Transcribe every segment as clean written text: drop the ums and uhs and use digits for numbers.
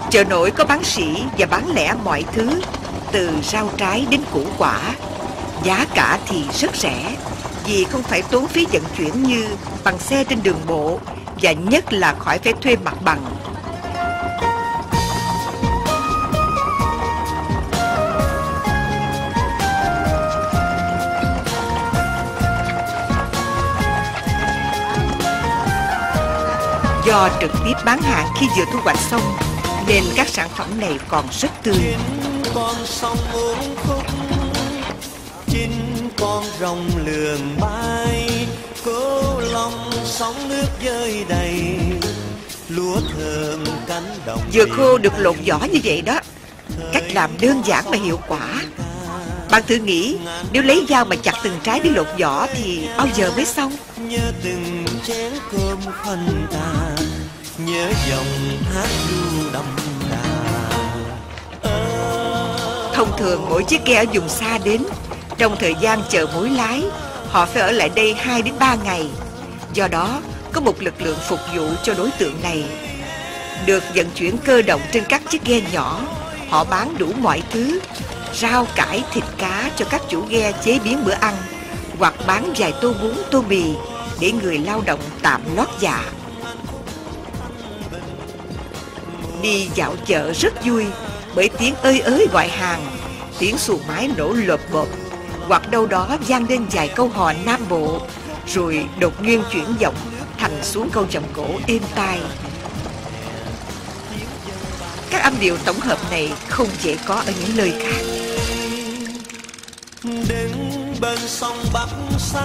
Chợ nổi có bán sỉ và bán lẻ mọi thứ, từ rau trái đến củ quả. Giá cả thì rất rẻ, vì không phải tốn phí vận chuyển như bằng xe trên đường bộ, và nhất là khỏi phải thuê mặt bằng. Do trực tiếp bán hàng khi vừa thu hoạch xong, nên các sản phẩm này còn rất tươi. Con sông uốn khúc, chín con rồng lượn bay, Cửu Long sóng nước dơi đầy, lúa thơm cánh đồng. Dừa khô được lột vỏ như vậy đó. Cách làm đơn giản mà hiệu quả. Bạn thử nghĩ, nếu lấy dao mà chặt từng trái để lột vỏ thì bao giờ mới xong? Nhớ từng chén cơm khoanh ta, nhớ dòng hát ru đậm đà. Thông thường mỗi chiếc ghe ở vùng xa đến, trong thời gian chờ mối lái, họ phải ở lại đây 2 đến 3 ngày. Do đó, có một lực lượng phục vụ cho đối tượng này. Được vận chuyển cơ động trên các chiếc ghe nhỏ, họ bán đủ mọi thứ, rau cải, thịt cá cho các chủ ghe chế biến bữa ăn, hoặc bán vài tô bún, tô mì để người lao động tạm lót dạ. Đi dạo chợ rất vui, bởi tiếng ơi ới gọi hàng, tiếng xuồng máy nổ lộp bộp, hoặc đâu đó vang lên vài câu hò Nam Bộ, rồi đột nhiên chuyển giọng thành xuống câu giọng cổ êm tai. Các âm điệu tổng hợp này không dễ có ở những nơi khác. Đứng bên sông Bắc sắc,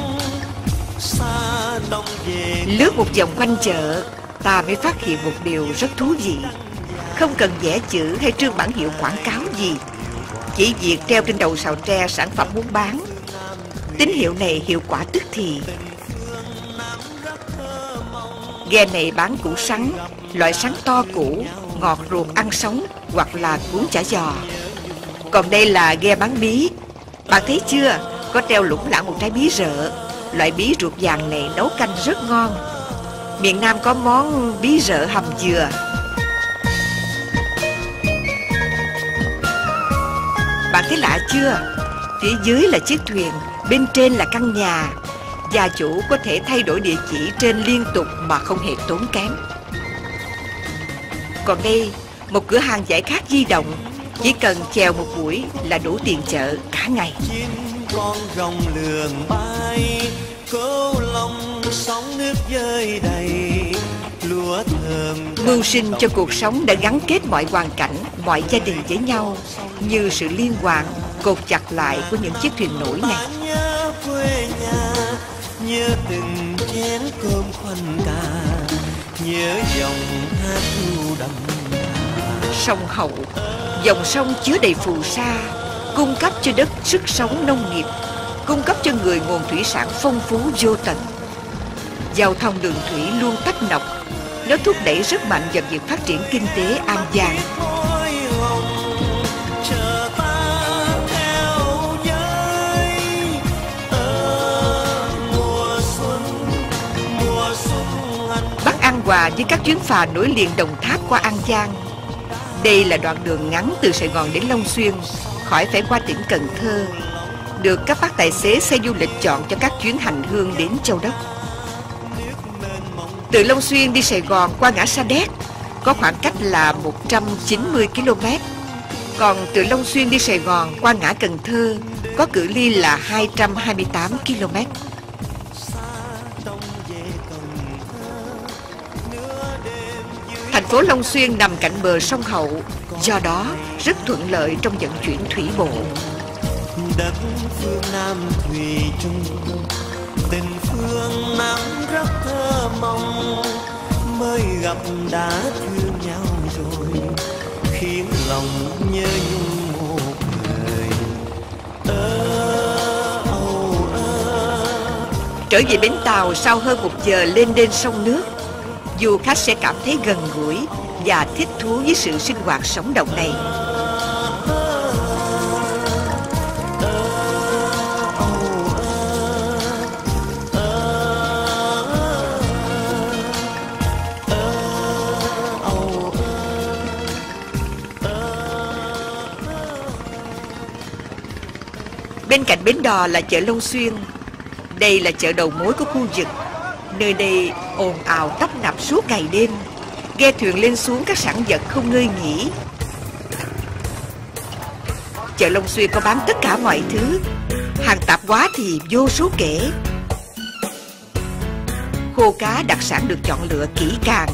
xa đông về. Lướt một vòng quanh chợ, ta mới phát hiện một điều rất thú vị. Không cần vẽ chữ hay trương bản hiệu quảng cáo gì, chỉ việc treo trên đầu sào tre sản phẩm muốn bán. Tín hiệu này hiệu quả tức thì. Ghe này bán củ sắn, loại sắn to củ, ngọt ruột ăn sống, hoặc là cuốn chả giò. Còn đây là ghe bán bí. Bạn thấy chưa, có treo lủng lẳng một trái bí rợ. Loại bí ruột vàng này nấu canh rất ngon. Miền Nam có món bí rợ hầm dừa. Bạn thấy lạ chưa? Phía dưới là chiếc thuyền, bên trên là căn nhà. Gia chủ có thể thay đổi địa chỉ trên liên tục mà không hề tốn kém. Còn đây, một cửa hàng giải khát di động. Chỉ cần chèo một buổi là đủ tiền chợ cả ngày. Chín con rồng lượn bay, Cửu Long sóng nước dơi đầy, lúa thơm. Mưu sinh cho cuộc sống đã gắn kết mọi hoàn cảnh, mọi gia đình với nhau, như sự liên hoàn, cột chặt lại của những chiếc thuyền nổi này. Nhớ quê nhà, nhớ từng chén cơm khoanh ta, nhớ dòng hát ru đậm đà. Sông Hậu, dòng sông chứa đầy phù sa, cung cấp cho đất sức sống nông nghiệp, cung cấp cho người nguồn thủy sản phong phú vô tận. Giao thông đường thủy luôn tấp nập, nó thúc đẩy rất mạnh vào việc phát triển kinh tế An Giang. Bắc An Hòa với các chuyến phà nối liền Đồng Tháp qua An Giang. Đây là đoạn đường ngắn từ Sài Gòn đến Long Xuyên, khỏi phải qua tỉnh Cần Thơ, được các bác tài xế xe du lịch chọn cho các chuyến hành hương đến Châu Đốc. Từ Long Xuyên đi Sài Gòn qua ngã Sa Đéc có khoảng cách là 190 km. Còn từ Long Xuyên đi Sài Gòn qua ngã Cần Thơ có cự ly là 228 km. Thành phố Long Xuyên nằm cạnh bờ sông Hậu, do đó rất thuận lợi trong vận chuyển thủy bộ. Đất phương Nam thủy chung, tình phương Nam rất thơ mộng, mới gặp đã thương nhau rồi, khiến lòng nhớ nhung một người. Trở về bến tàu sau hơn 1 giờ lên đên sông nước, du khách sẽ cảm thấy gần gũi và thích thú với sự sinh hoạt sống động này. Bên cạnh bến đò là chợ Long Xuyên. Đây là chợ đầu mối của khu vực. Nơi đây ồn ào tấp nập suốt ngày đêm. Ghe thuyền lên xuống các sản vật không ngơi nghỉ. Chợ Long Xuyên có bán tất cả mọi thứ. Hàng tạp hóa thì vô số kể. Khô cá đặc sản được chọn lựa kỹ càng.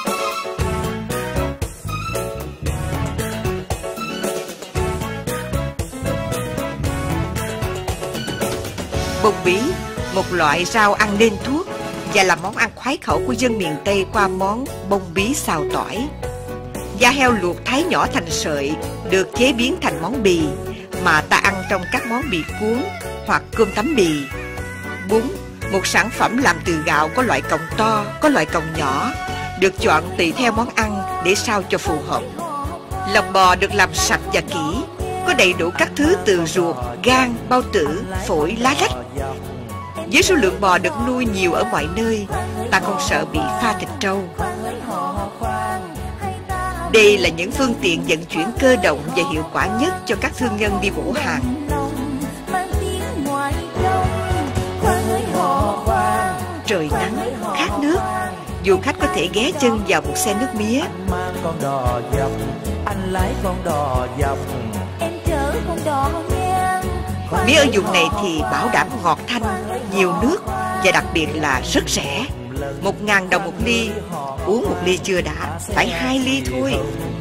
Bông bí, một loại rau ăn nên thuốc và là món ăn khoái khẩu của dân miền Tây qua món bông bí xào tỏi. Da heo luộc thái nhỏ thành sợi được chế biến thành món bì mà ta ăn trong các món bì cuốn hoặc cơm tấm bì. Bún, một sản phẩm làm từ gạo có loại cọng to, có loại cọng nhỏ, được chọn tùy theo món ăn để sao cho phù hợp. Lòng bò được làm sạch và kỹ, có đầy đủ các thứ từ ruột, gan, bao tử, phổi, lá lách. Với số lượng bò được nuôi nhiều ở mọi nơi, ta không sợ bị pha thịt trâu. Đây là những phương tiện vận chuyển cơ động và hiệu quả nhất cho các thương nhân đi bổ hàng. Trời nắng, khát nước, du khách có thể ghé chân vào một xe nước mía. Mía ở vùng này thì bảo đảm ngọt thanh, nhiều nước và đặc biệt là rất rẻ. 1.000 đồng một ly, uống một ly chưa đã, phải 2 ly thôi.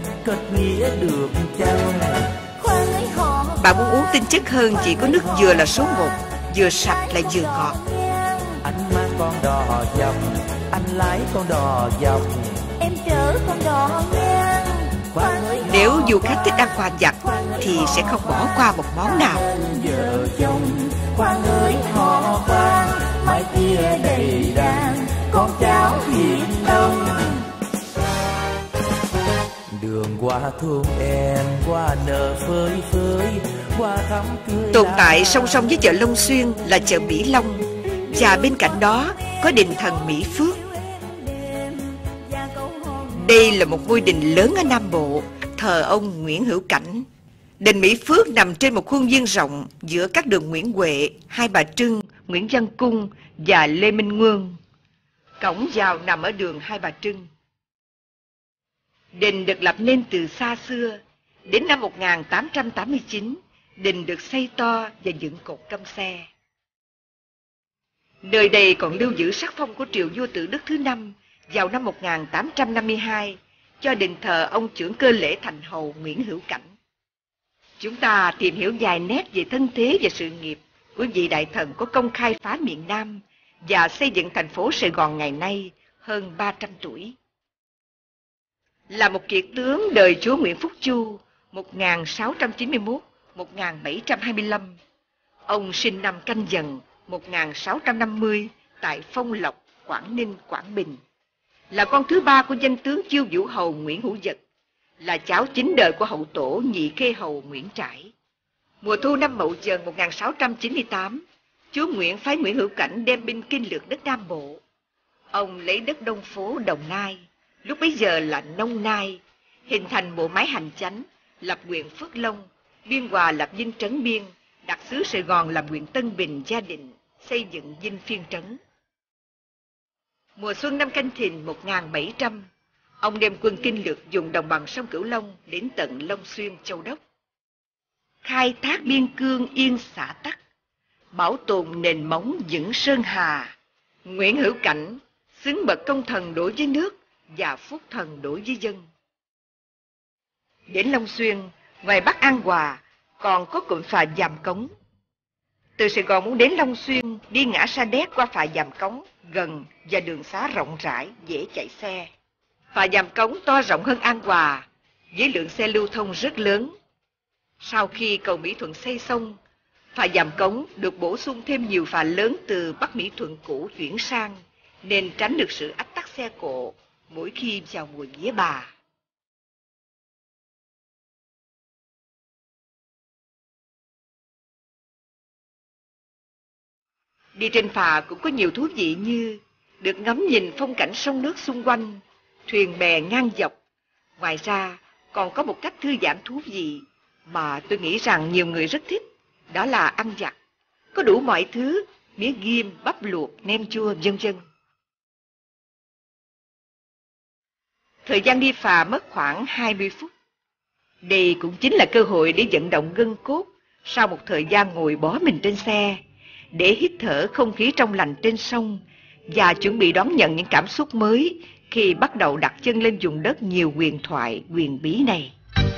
Bạn muốn uống tinh chất hơn chỉ có nước dừa là số 1, vừa sạch lại vừa ngọt. Anh mang con đò dọc, anh lái con đò dọc, em chở con đò ngang. Nếu du khách thích ăn quà vặt thì sẽ không bỏ qua một món nào. Vợ chồng Quang ơi họ Quang, mai kia đầy đàn con cháu hiền đông. đường qua thôn em, qua nợ phơi phới, qua thắm cưới. Tồn tại song song với chợ Long Xuyên là chợ Mỹ Long, và bên cạnh đó có đình thần Mỹ Phước. Đây là một ngôi đình lớn ở Nam Bộ, thờ ông Nguyễn Hữu Cảnh. Đình Mỹ Phước nằm trên một khuôn viên rộng giữa các đường Nguyễn Huệ, Hai Bà Trưng, Nguyễn Văn Cung và Lê Minh Nguyên. Cổng vào nằm ở đường Hai Bà Trưng. Đình được lập nên từ xa xưa. Đến năm 1889, đình được xây to và dựng cột căm xe. Nơi đây còn lưu giữ sắc phong của triều vua Tự Đức thứ 5 vào năm 1852 cho đình thờ ông trưởng cơ lễ thành hầu Nguyễn Hữu Cảnh. Chúng ta tìm hiểu vài nét về thân thế và sự nghiệp của vị đại thần có công khai phá miền Nam và xây dựng thành phố Sài Gòn ngày nay hơn 300 tuổi. Là một kiệt tướng đời chúa Nguyễn Phúc Chu 1691-1725, ông sinh năm Canh Dần 1650 tại Phong Lộc, Quảng Ninh, Quảng Bình. Là con thứ ba của danh tướng Chiêu Vũ Hầu Nguyễn Hữu Dật, là cháu chính đời của hậu tổ Nhị Khê Hầu Nguyễn Trãi. Mùa thu năm Mậu Dần 1698, chúa Nguyễn phái Nguyễn Hữu Cảnh đem binh kinh lược đất Nam Bộ. Ông lấy đất Đông Phố, Đồng Nai, lúc bấy giờ là Nông Nai, hình thành bộ máy hành chánh, lập huyện Phước Long, Biên Hòa lập dinh Trấn Biên, đặt xứ Sài Gòn làm huyện Tân Bình, Gia Định, xây dựng dinh Phiên Trấn. Mùa xuân năm Canh Thìn 1700, ông đem quân kinh lược dùng đồng bằng sông Cửu Long đến tận Long Xuyên, Châu Đốc. Khai thác biên cương yên xã Tắc, bảo tồn nền móng vững sơn hà. Nguyễn Hữu Cảnh xứng bậc công thần đối với nước và phúc thần đối với dân. Đến Long Xuyên, ngoài Bắc An Hòa, còn có cụm phà Giàm Cống. Từ Sài Gòn muốn đến Long Xuyên, đi ngã Sa Đéc qua phà Giàm Cống, gần và đường xá rộng rãi, dễ chạy xe. Phà Giàm Cống to rộng hơn An Hòa, với lượng xe lưu thông rất lớn. Sau khi cầu Mỹ Thuận xây xong, phà Giàm Cống được bổ sung thêm nhiều phà lớn từ Bắc Mỹ Thuận cũ chuyển sang, nên tránh được sự ách tắc xe cộ mỗi khi vào mùa vía bà. Đi trên phà cũng có nhiều thú vị như được ngắm nhìn phong cảnh sông nước xung quanh, thuyền bè ngang dọc. Ngoài ra, còn có một cách thư giãn thú vị mà tôi nghĩ rằng nhiều người rất thích, đó là ăn vặt. có đủ mọi thứ, mía ghim, bắp luộc, nem chua, vân vân. Thời gian đi phà mất khoảng 20 phút. Đây cũng chính là cơ hội để vận động gân cốt sau một thời gian ngồi bó mình trên xe, để hít thở không khí trong lành trên sông và chuẩn bị đón nhận những cảm xúc mới khi bắt đầu đặt chân lên vùng đất nhiều huyền thoại, huyền bí này.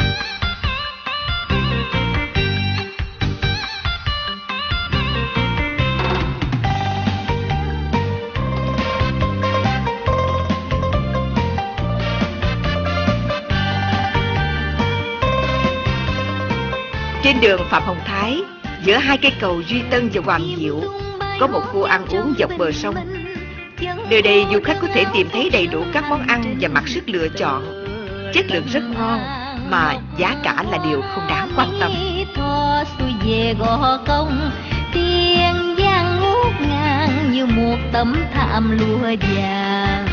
Trên đường Phạm Hồng Thái, giữa hai cây cầu Duy Tân và Hoàng Diệu, có một khu ăn uống dọc bờ sông. Nơi đây du khách có thể tìm thấy đầy đủ các món ăn và mặc sức lựa chọn. Chất lượng rất ngon, mà giá cả là điều không đáng quan tâm. Về Gò Công, Tiền Giang ngút ngang như một tấm thảm lụa vàng.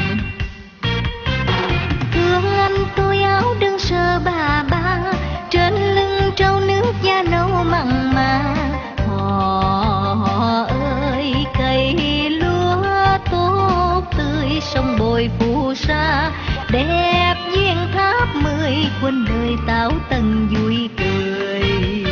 Thương anh tôi áo đơn sơ bà ba, trên lưng trâu nước da nâu mặn mà. Họ ơi cây lúa tốt tươi, sông bồi phù sa đẹp duyên tháp 10, quên đời táo tần vui cười.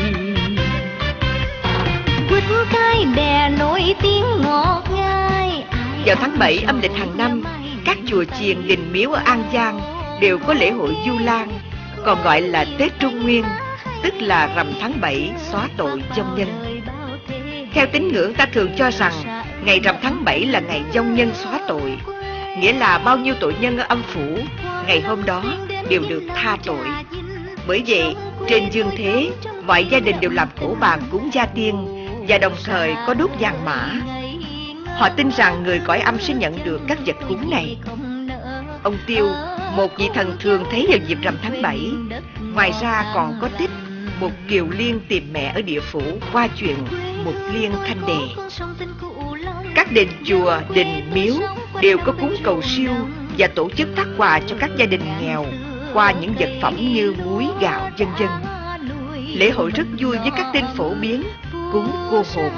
Quýt cái bè nổi tiếng ngọt ngào. Vào tháng 7 âm lịch hàng năm, các chùa chiền đình miếu ở An Giang đều có lễ hội Vu Lan, còn gọi là Tết Trung Nguyên, tức là rằm tháng 7 xóa tội vong nhân. Theo tín ngưỡng, ta thường cho rằng ngày rằm tháng 7 là ngày vong nhân xóa tội, nghĩa là bao nhiêu tội nhân ở âm phủ ngày hôm đó đều được tha tội. Bởi vậy, trên dương thế, mọi gia đình đều làm cỗ bàn cúng gia tiên và đồng thời có đốt vàng mã. Họ tin rằng người cõi âm sẽ nhận được các vật cúng này. Ông Tiêu, một vị thần thường thấy vào dịp rằm tháng 7. Ngoài ra còn có tích một Kiều Liên tìm mẹ ở địa phủ qua chuyện một Liên Thanh Đề. Các đền chùa, đình, miếu đều có cúng cầu siêu và tổ chức phát quà cho các gia đình nghèo qua những vật phẩm như muối, gạo, vân vân. Lễ hội rất vui với các tên phổ biến cúng cô hồn.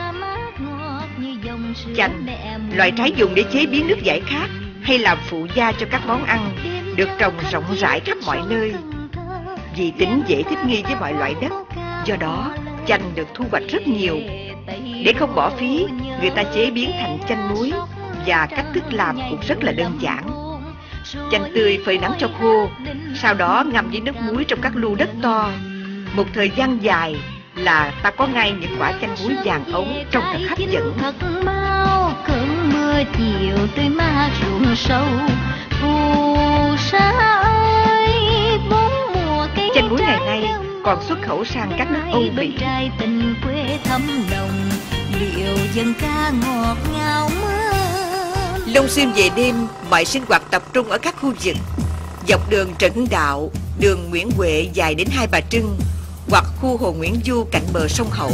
Chanh, loại trái dùng để chế biến nước giải khát hay làm phụ gia cho các món ăn, được trồng rộng rãi khắp mọi nơi. Vì tính dễ thích nghi với mọi loại đất, do đó chanh được thu hoạch rất nhiều. Để không bỏ phí, người ta chế biến thành chanh muối, và cách thức làm cũng rất là đơn giản. Chanh tươi phơi nắng cho khô, sau đó ngâm với nước muối trong các lu đất to. Một thời gian dài là ta có ngay những quả chanh muối vàng ống trông thật hấp dẫn. Cơn mưa chiều tươi mát ruộng sâu, phù sa ơi bốn mùa cây. Chanh muối ngày nay còn xuất khẩu sang các nước Âu Mỹ. Tình quê thấm đồng, điệu dân ca ngọt ngào mơ. Long Xuyên về đêm, mọi sinh hoạt tập trung ở các khu vực dọc đường Trần Hưng Đạo, đường Nguyễn Huệ dài đến Hai Bà Trưng, hoặc khu Hồ Nguyễn Du cạnh bờ sông Hậu.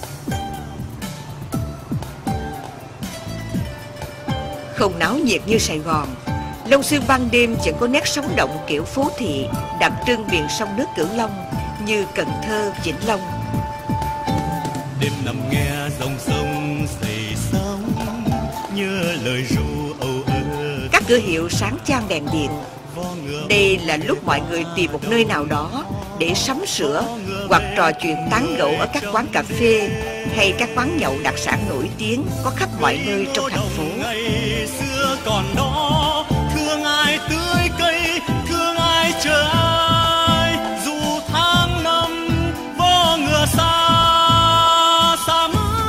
Không náo nhiệt như Sài Gòn, Long Xuyên ban đêm vẫn có nét sống động kiểu phố thị đặc trưng miền sông nước Cửu Long như Cần Thơ, Vĩnh Long. Đêm nằm nghe dòng sông dậy sóng, nhớ lời ru âu ơ. Các cửa hiệu sáng chan đèn điện. Đây là lúc mọi người tìm một nơi nào đó để sắm sửa hoặc trò chuyện tán gẫu ở các quán cà phê hay các quán nhậu đặc sản nổi tiếng có khắp mọi nơi trong thành phố. Ngày xưa còn đó, thương ai tưới cây, thương ai chờ ai, dù tháng năm vô ngựa xa xa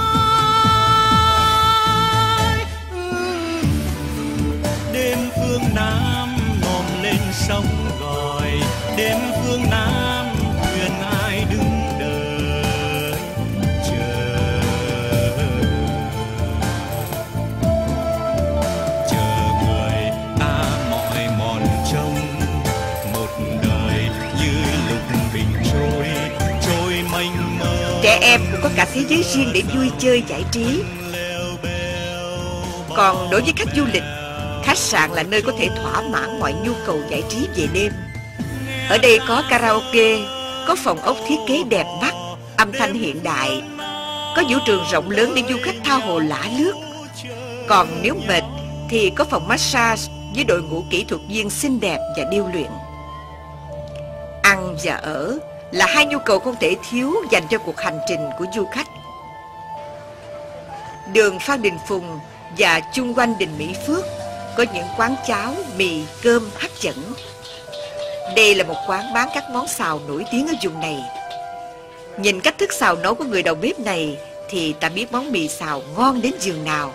mãi. Đêm phương Nam ngòm lên sóng gọi, đêm phương Nam thuyền ai đứng đợi chờ người ta mỏi mòn trong một đời như lục bình trôi mênh mông. Trẻ em cũng có cả thế giới riêng để vui chơi giải trí. Còn đối với khách du lịch, khách sạn là nơi có thể thỏa mãn mọi nhu cầu giải trí về đêm. Ở đây có karaoke, có phòng ốc thiết kế đẹp mắt, âm thanh hiện đại. có vũ trường rộng lớn để du khách tha hồ lả lướt. Còn nếu mệt thì có phòng massage với đội ngũ kỹ thuật viên xinh đẹp và điêu luyện. Ăn và ở là hai nhu cầu không thể thiếu dành cho cuộc hành trình của du khách. Đường Phan Đình Phùng và chung quanh đình Mỹ Phước có những quán cháo, mì, cơm hấp dẫn. Đây là một quán bán các món xào nổi tiếng ở vùng này. Nhìn cách thức xào nấu của người đầu bếp này thì ta biết món mì xào ngon đến giường nào.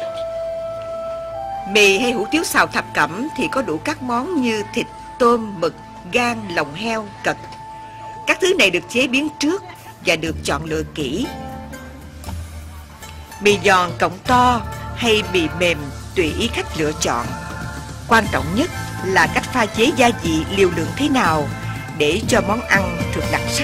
Mì hay hủ tiếu xào thập cẩm thì có đủ các món như thịt, tôm, mực, gan, lòng heo, cật. Các thứ này được chế biến trước và được chọn lựa kỹ. Mì giòn cọng to hay mì mềm tùy ý khách lựa chọn. Quan trọng nhất là cách pha chế gia vị liều lượng thế nào để cho món ăn thật đặc sắc.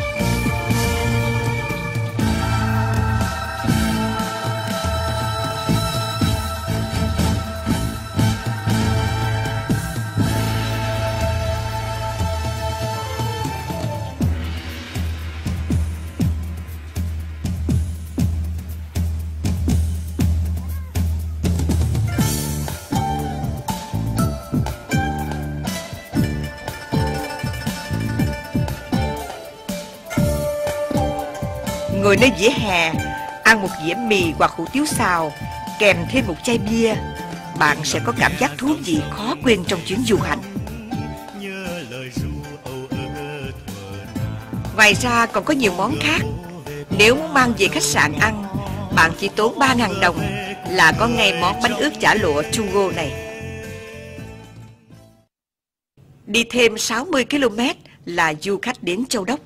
Ngồi nơi vỉa hè, ăn một dĩa mì hoặc hủ tiếu xào, kèm thêm một chai bia, bạn sẽ có cảm giác thú vị khó quên trong chuyến du hành. Ngoài ra còn có nhiều món khác. Nếu muốn mang về khách sạn ăn, bạn chỉ tốn 3.000 đồng là có ngay món bánh ướt chả lụa Chugo này. Đi thêm 60 km là du khách đến Châu Đốc.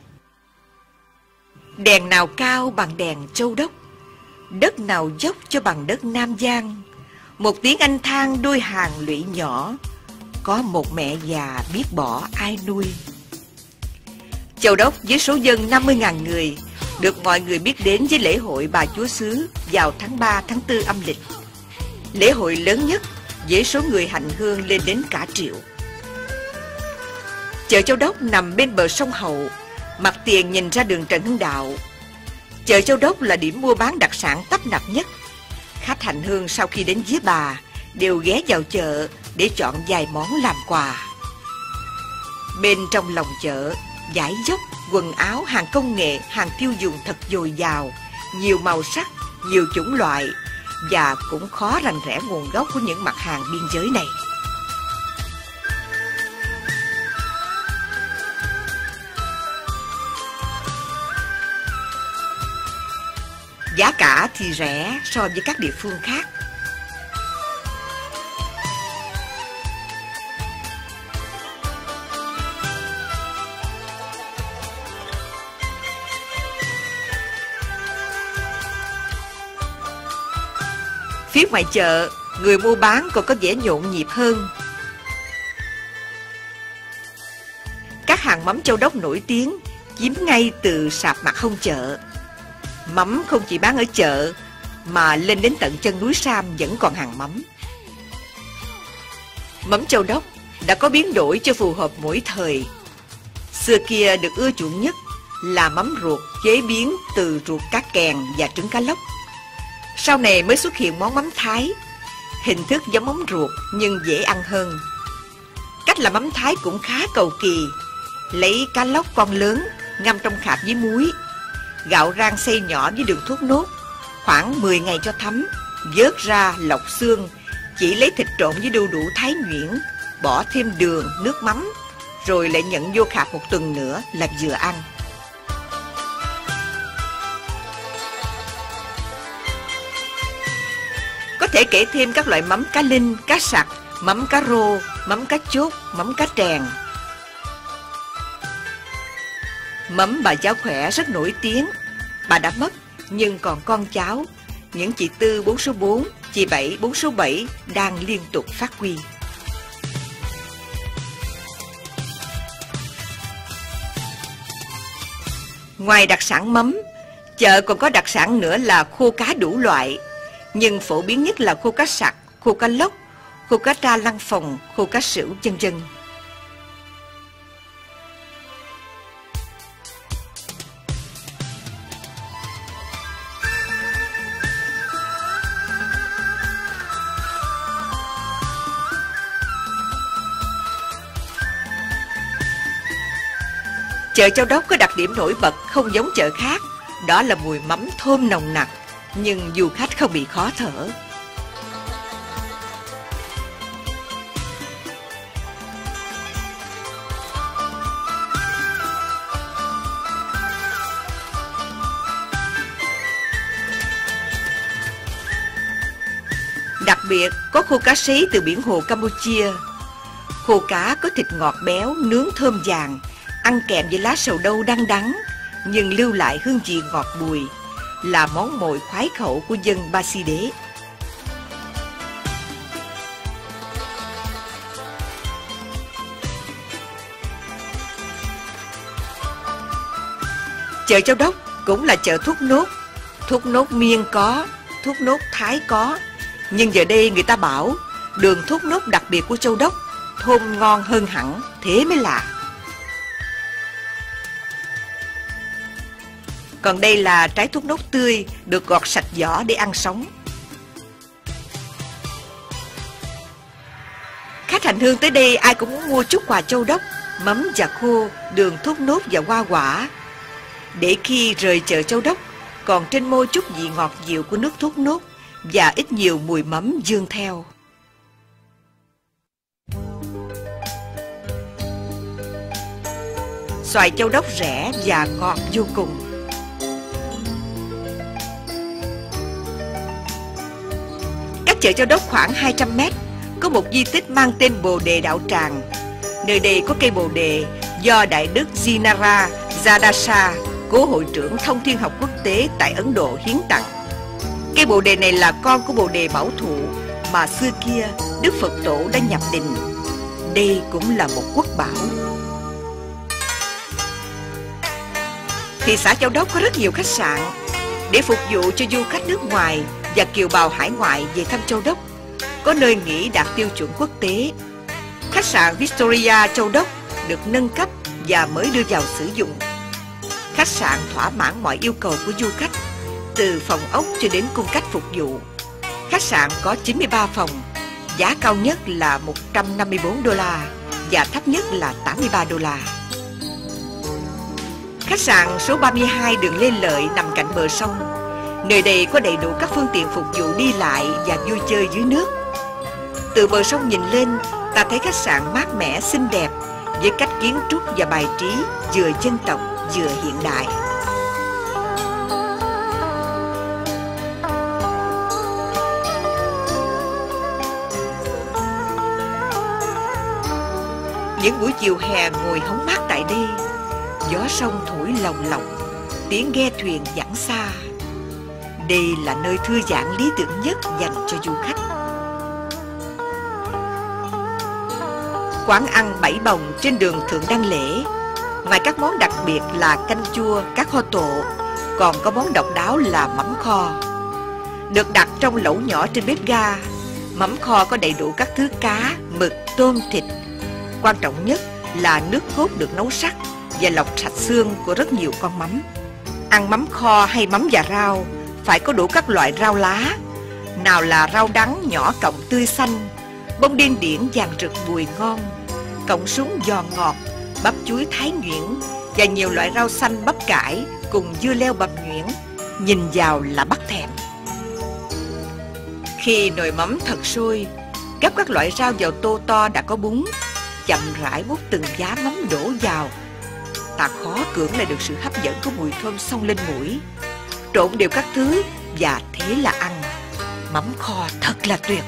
Đèn nào cao bằng đèn Châu Đốc, đất nào dốc cho bằng đất Nam Giang. Một tiếng Anh than đôi hàng lũy nhỏ, có một mẹ già biết bỏ ai nuôi. Châu Đốc với số dân 50.000 người được mọi người biết đến với lễ hội Bà Chúa Xứ vào tháng 3, tháng 4 âm lịch. Lễ hội lớn nhất với số người hành hương lên đến cả triệu. Chợ Châu Đốc nằm bên bờ sông Hậu, mặt tiền nhìn ra đường Trần Hưng Đạo. Chợ Châu Đốc là điểm mua bán đặc sản tấp nập nhất. Khách hành hương sau khi đến Vía Bà đều ghé vào chợ để chọn vài món làm quà. Bên trong lòng chợ, vải dốc, quần áo, hàng công nghệ, hàng tiêu dùng thật dồi dào, nhiều màu sắc, nhiều chủng loại, và cũng khó rành rẽ nguồn gốc của những mặt hàng biên giới này. Giá cả thì rẻ so với các địa phương khác. Phía ngoài chợ, người mua bán còn có vẻ nhộn nhịp hơn. Các hàng mắm Châu Đốc nổi tiếng chiếm ngay từ sạp mặt hông chợ. Mắm không chỉ bán ở chợ mà lên đến tận chân núi Sam vẫn còn hàng mắm. Mắm Châu Đốc đã có biến đổi cho phù hợp mỗi thời. Xưa kia được ưa chuộng nhất là mắm ruột chế biến từ ruột cá kèn và trứng cá lóc. Sau này mới xuất hiện món mắm Thái, hình thức giống mắm ruột nhưng dễ ăn hơn. Cách làm mắm Thái cũng khá cầu kỳ. Lấy cá lóc con lớn ngâm trong khạp với muối, gạo rang xay nhỏ với đường thốt nốt, khoảng 10 ngày cho thấm, vớt ra lọc xương, chỉ lấy thịt trộn với đu đủ thái nhuyễn, bỏ thêm đường, nước mắm, rồi lại nhận vô khạp một tuần nữa là vừa ăn. Có thể kể thêm các loại mắm cá linh, cá sặc, mắm cá rô, mắm cá chốt, mắm cá trèn. Mắm bà Giáo Khỏe rất nổi tiếng. Bà đã mất nhưng còn con cháu, những chị Tư 4 số 4, chị Bảy 4 số 7 đang liên tục phát huy. Ngoài đặc sản mắm, chợ còn có đặc sản nữa là khô cá đủ loại, nhưng phổ biến nhất là khô cá sặc, khô cá lóc, khô cá tra lăng phòng, khô cá sửu, vân vân. Chợ Châu Đốc có đặc điểm nổi bật không giống chợ khác, đó là mùi mắm thơm nồng nặc, nhưng du khách không bị khó thở. Đặc biệt có khô cá sấy từ biển hồ Campuchia. Khô cá có thịt ngọt béo, nướng thơm vàng, ăn kèm với lá sầu đâu đắng đắng, nhưng lưu lại hương vị ngọt bùi, là món mồi khoái khẩu của dân Ba Si Đế. Chợ Châu Đốc cũng là chợ thuốc nốt. Thuốc nốt Miên có, thuốc nốt Thái có, nhưng giờ đây người ta bảo đường thuốc nốt đặc biệt của Châu Đốc thơm ngon hơn hẳn, thế mới lạ. Còn đây là trái thuốc nốt tươi, được gọt sạch vỏ để ăn sống. Khách hành hương tới đây ai cũng muốn mua chút quà Châu Đốc, mắm chả khô, đường thuốc nốt và hoa quả, để khi rời chợ Châu Đốc còn trên môi chút vị ngọt dịu của nước thuốc nốt và ít nhiều mùi mắm dương theo. Xoài Châu Đốc rẻ và ngọt vô cùng. Cách chợ Châu Đốc khoảng 200 mét có một di tích mang tên Bồ Đề Đạo Tràng. Nơi đây có cây bồ đề do Đại đức Jinara Jadasa, cố hội trưởng thông thiên học quốc tế tại Ấn Độ hiến tặng. Cây bồ đề này là con của bồ đề bảo thụ mà xưa kia Đức Phật Tổ đã nhập định. Đây cũng là một quốc bảo. Thị xã Châu Đốc có rất nhiều khách sạn để phục vụ cho du khách nước ngoài và kiều bào hải ngoại về thăm Châu Đốc. Có nơi nghỉ đạt tiêu chuẩn quốc tế. Khách sạn Victoria Châu Đốc được nâng cấp và mới đưa vào sử dụng. Khách sạn thỏa mãn mọi yêu cầu của du khách, từ phòng ốc cho đến cung cách phục vụ. Khách sạn có 93 phòng, giá cao nhất là $154 và thấp nhất là $83. Khách sạn số 32 đường Lê Lợi nằm cạnh bờ sông. Nơi đây có đầy đủ các phương tiện phục vụ đi lại và vui chơi dưới nước. Từ bờ sông nhìn lên, ta thấy khách sạn mát mẻ xinh đẹp với cách kiến trúc và bài trí vừa dân tộc vừa hiện đại. Những buổi chiều hè ngồi hóng mát tại đây, gió sông thổi lồng lộng, tiếng ghe thuyền vẳng xa. Đây là nơi thư giãn lý tưởng nhất dành cho du khách. Quán ăn Bảy Bồng trên đường Thượng Đăng Lễ, ngoài các món đặc biệt là canh chua, cá kho tộ, còn có món độc đáo là mắm kho. Được đặt trong lẩu nhỏ trên bếp ga, mắm kho có đầy đủ các thứ cá, mực, tôm, thịt. Quan trọng nhất là nước cốt được nấu sắc và lọc sạch xương của rất nhiều con mắm. Ăn mắm kho hay mắm và rau phải có đủ các loại rau lá. Nào là rau đắng nhỏ cọng tươi xanh, bông điên điển vàng rực bùi ngon, cọng súng giòn ngọt, bắp chuối thái nhuyễn và nhiều loại rau xanh bắp cải cùng dưa leo bằm nhuyễn, nhìn vào là bắt thèm. Khi nồi mắm thật sôi, gắp các loại rau vào tô to đã có bún, chậm rãi múc từng giá mắm đổ vào. Ta khó cưỡng lại được sự hấp dẫn của mùi thơm xông lên mũi. Trộn đều các thứ và thế là ăn. Mắm kho thật là tuyệt.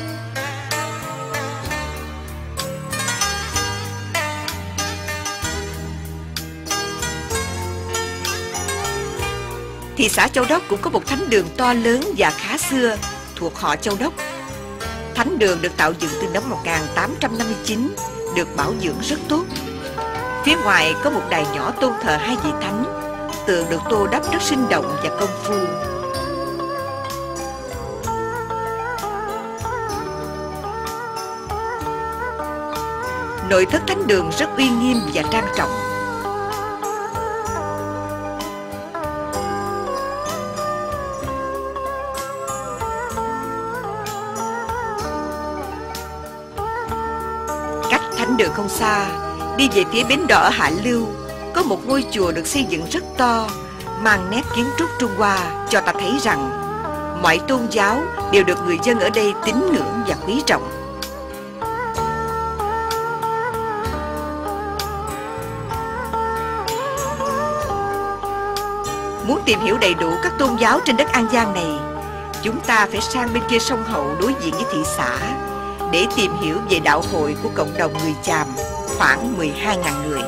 Thị xã Châu Đốc cũng có một thánh đường to lớn và khá xưa thuộc họ Châu Đốc. Thánh đường được tạo dựng từ năm 1859, được bảo dưỡng rất tốt. Phía ngoài có một đài nhỏ tôn thờ hai vị thánh, tượng được tô đắp rất sinh động và công phu. Nội thất thánh đường rất uy nghiêm và trang trọng. Cách thánh đường không xa, đi về phía bến đò ở Hạ Lưu, có một ngôi chùa được xây dựng rất to, mang nét kiến trúc Trung Hoa, cho ta thấy rằng mọi tôn giáo đều được người dân ở đây tín ngưỡng và quý trọng. Muốn tìm hiểu đầy đủ các tôn giáo trên đất An Giang này, chúng ta phải sang bên kia sông Hậu đối diện với thị xã để tìm hiểu về đạo hội của cộng đồng người Chàm, khoảng 12.000 người.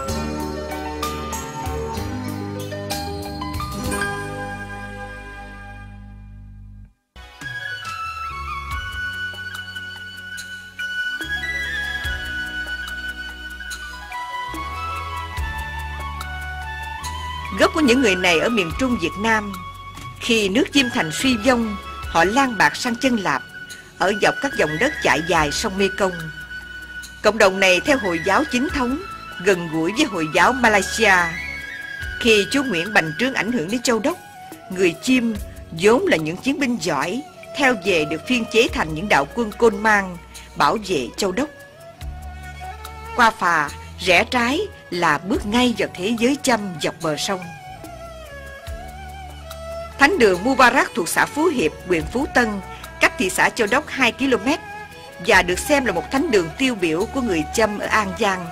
Gốc của những người này ở miền Trung Việt Nam. Khi nước Chiêm Thành suy vong, họ lang bạt sang Chân Lạp, ở dọc các dòng đất chạy dài sông Mekong. Cộng đồng này theo Hồi giáo chính thống, gần gũi với Hồi giáo Malaysia. Khi chúa Nguyễn bành trướng ảnh hưởng đến Châu Đốc, người Chiêm vốn là những chiến binh giỏi, theo về được phiên chế thành những đạo quân Côn Mang, bảo vệ Châu Đốc. Qua phà, rẽ trái là bước ngay vào thế giới Chăm dọc bờ sông. Thánh đường Mubarak thuộc xã Phú Hiệp, huyện Phú Tân, cách thị xã Châu Đốc 2 km và được xem là một thánh đường tiêu biểu của người Chăm ở An Giang.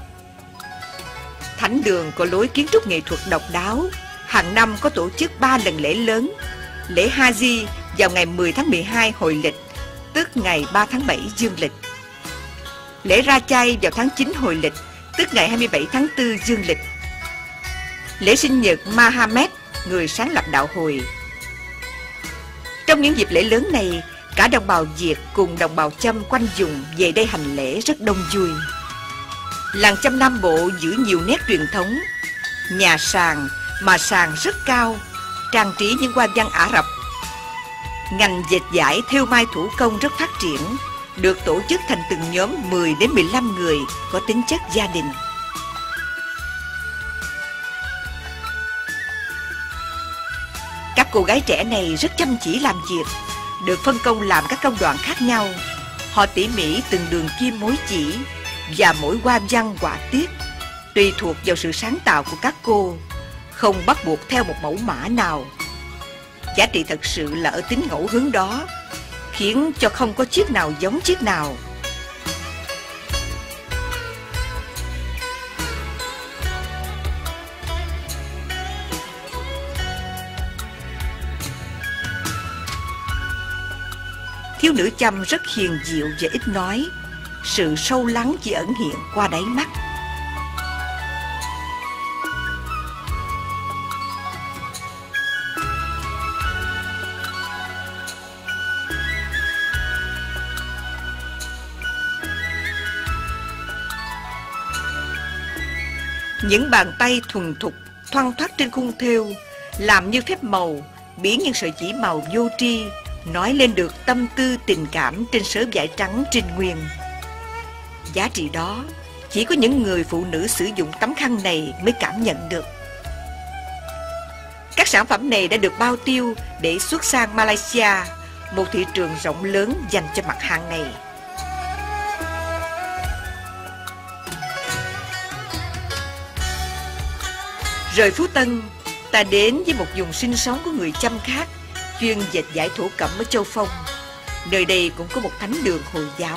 Thánh đường có lối kiến trúc nghệ thuật độc đáo, hàng năm có tổ chức 3 lần lễ lớn: lễ Haji vào ngày 10 tháng 12 Hồi lịch, tức ngày 3 tháng 7 Dương lịch; lễ Ra Chay vào tháng 9 Hồi lịch, tức ngày 27 tháng 4 Dương lịch; lễ sinh nhật Mahamed, người sáng lập đạo Hồi. Trong những dịp lễ lớn này, cả đồng bào Việt cùng đồng bào Chăm quanh vùng về đây hành lễ rất đông vui. Làng Chăm Nam Bộ giữ nhiều nét truyền thống. Nhà sàn mà sàn rất cao, trang trí những hoa văn Ả Rập. Ngành dệt vải thêu may thủ công rất phát triển, được tổ chức thành từng nhóm 10 đến 15 người có tính chất gia đình. Các cô gái trẻ này rất chăm chỉ làm việc, được phân công làm các công đoạn khác nhau. Họ tỉ mỉ từng đường kim mối chỉ và mỗi hoa văn họa tiết, tùy thuộc vào sự sáng tạo của các cô, không bắt buộc theo một mẫu mã nào. Giá trị thật sự là ở tính ngẫu hứng đó, khiến cho không có chiếc nào giống chiếc nào. Thiếu nữ Chăm rất hiền diệu và ít nói, sự sâu lắng chỉ ẩn hiện qua đáy mắt. Những bàn tay thuần thục thoăn thoắt trên khung thêu, làm như phép màu, biến những sợi chỉ màu vô tri, nói lên được tâm tư tình cảm trên sớ vải trắng trinh nguyên. Giá trị đó chỉ có những người phụ nữ sử dụng tấm khăn này mới cảm nhận được. Các sản phẩm này đã được bao tiêu để xuất sang Malaysia, một thị trường rộng lớn dành cho mặt hàng này. Rời Phú Tân, ta đến với một vùng sinh sống của người Chăm khác, chuyên dệt vải thổ cẩm ở Châu Phong. Nơi đây cũng có một thánh đường Hồi giáo.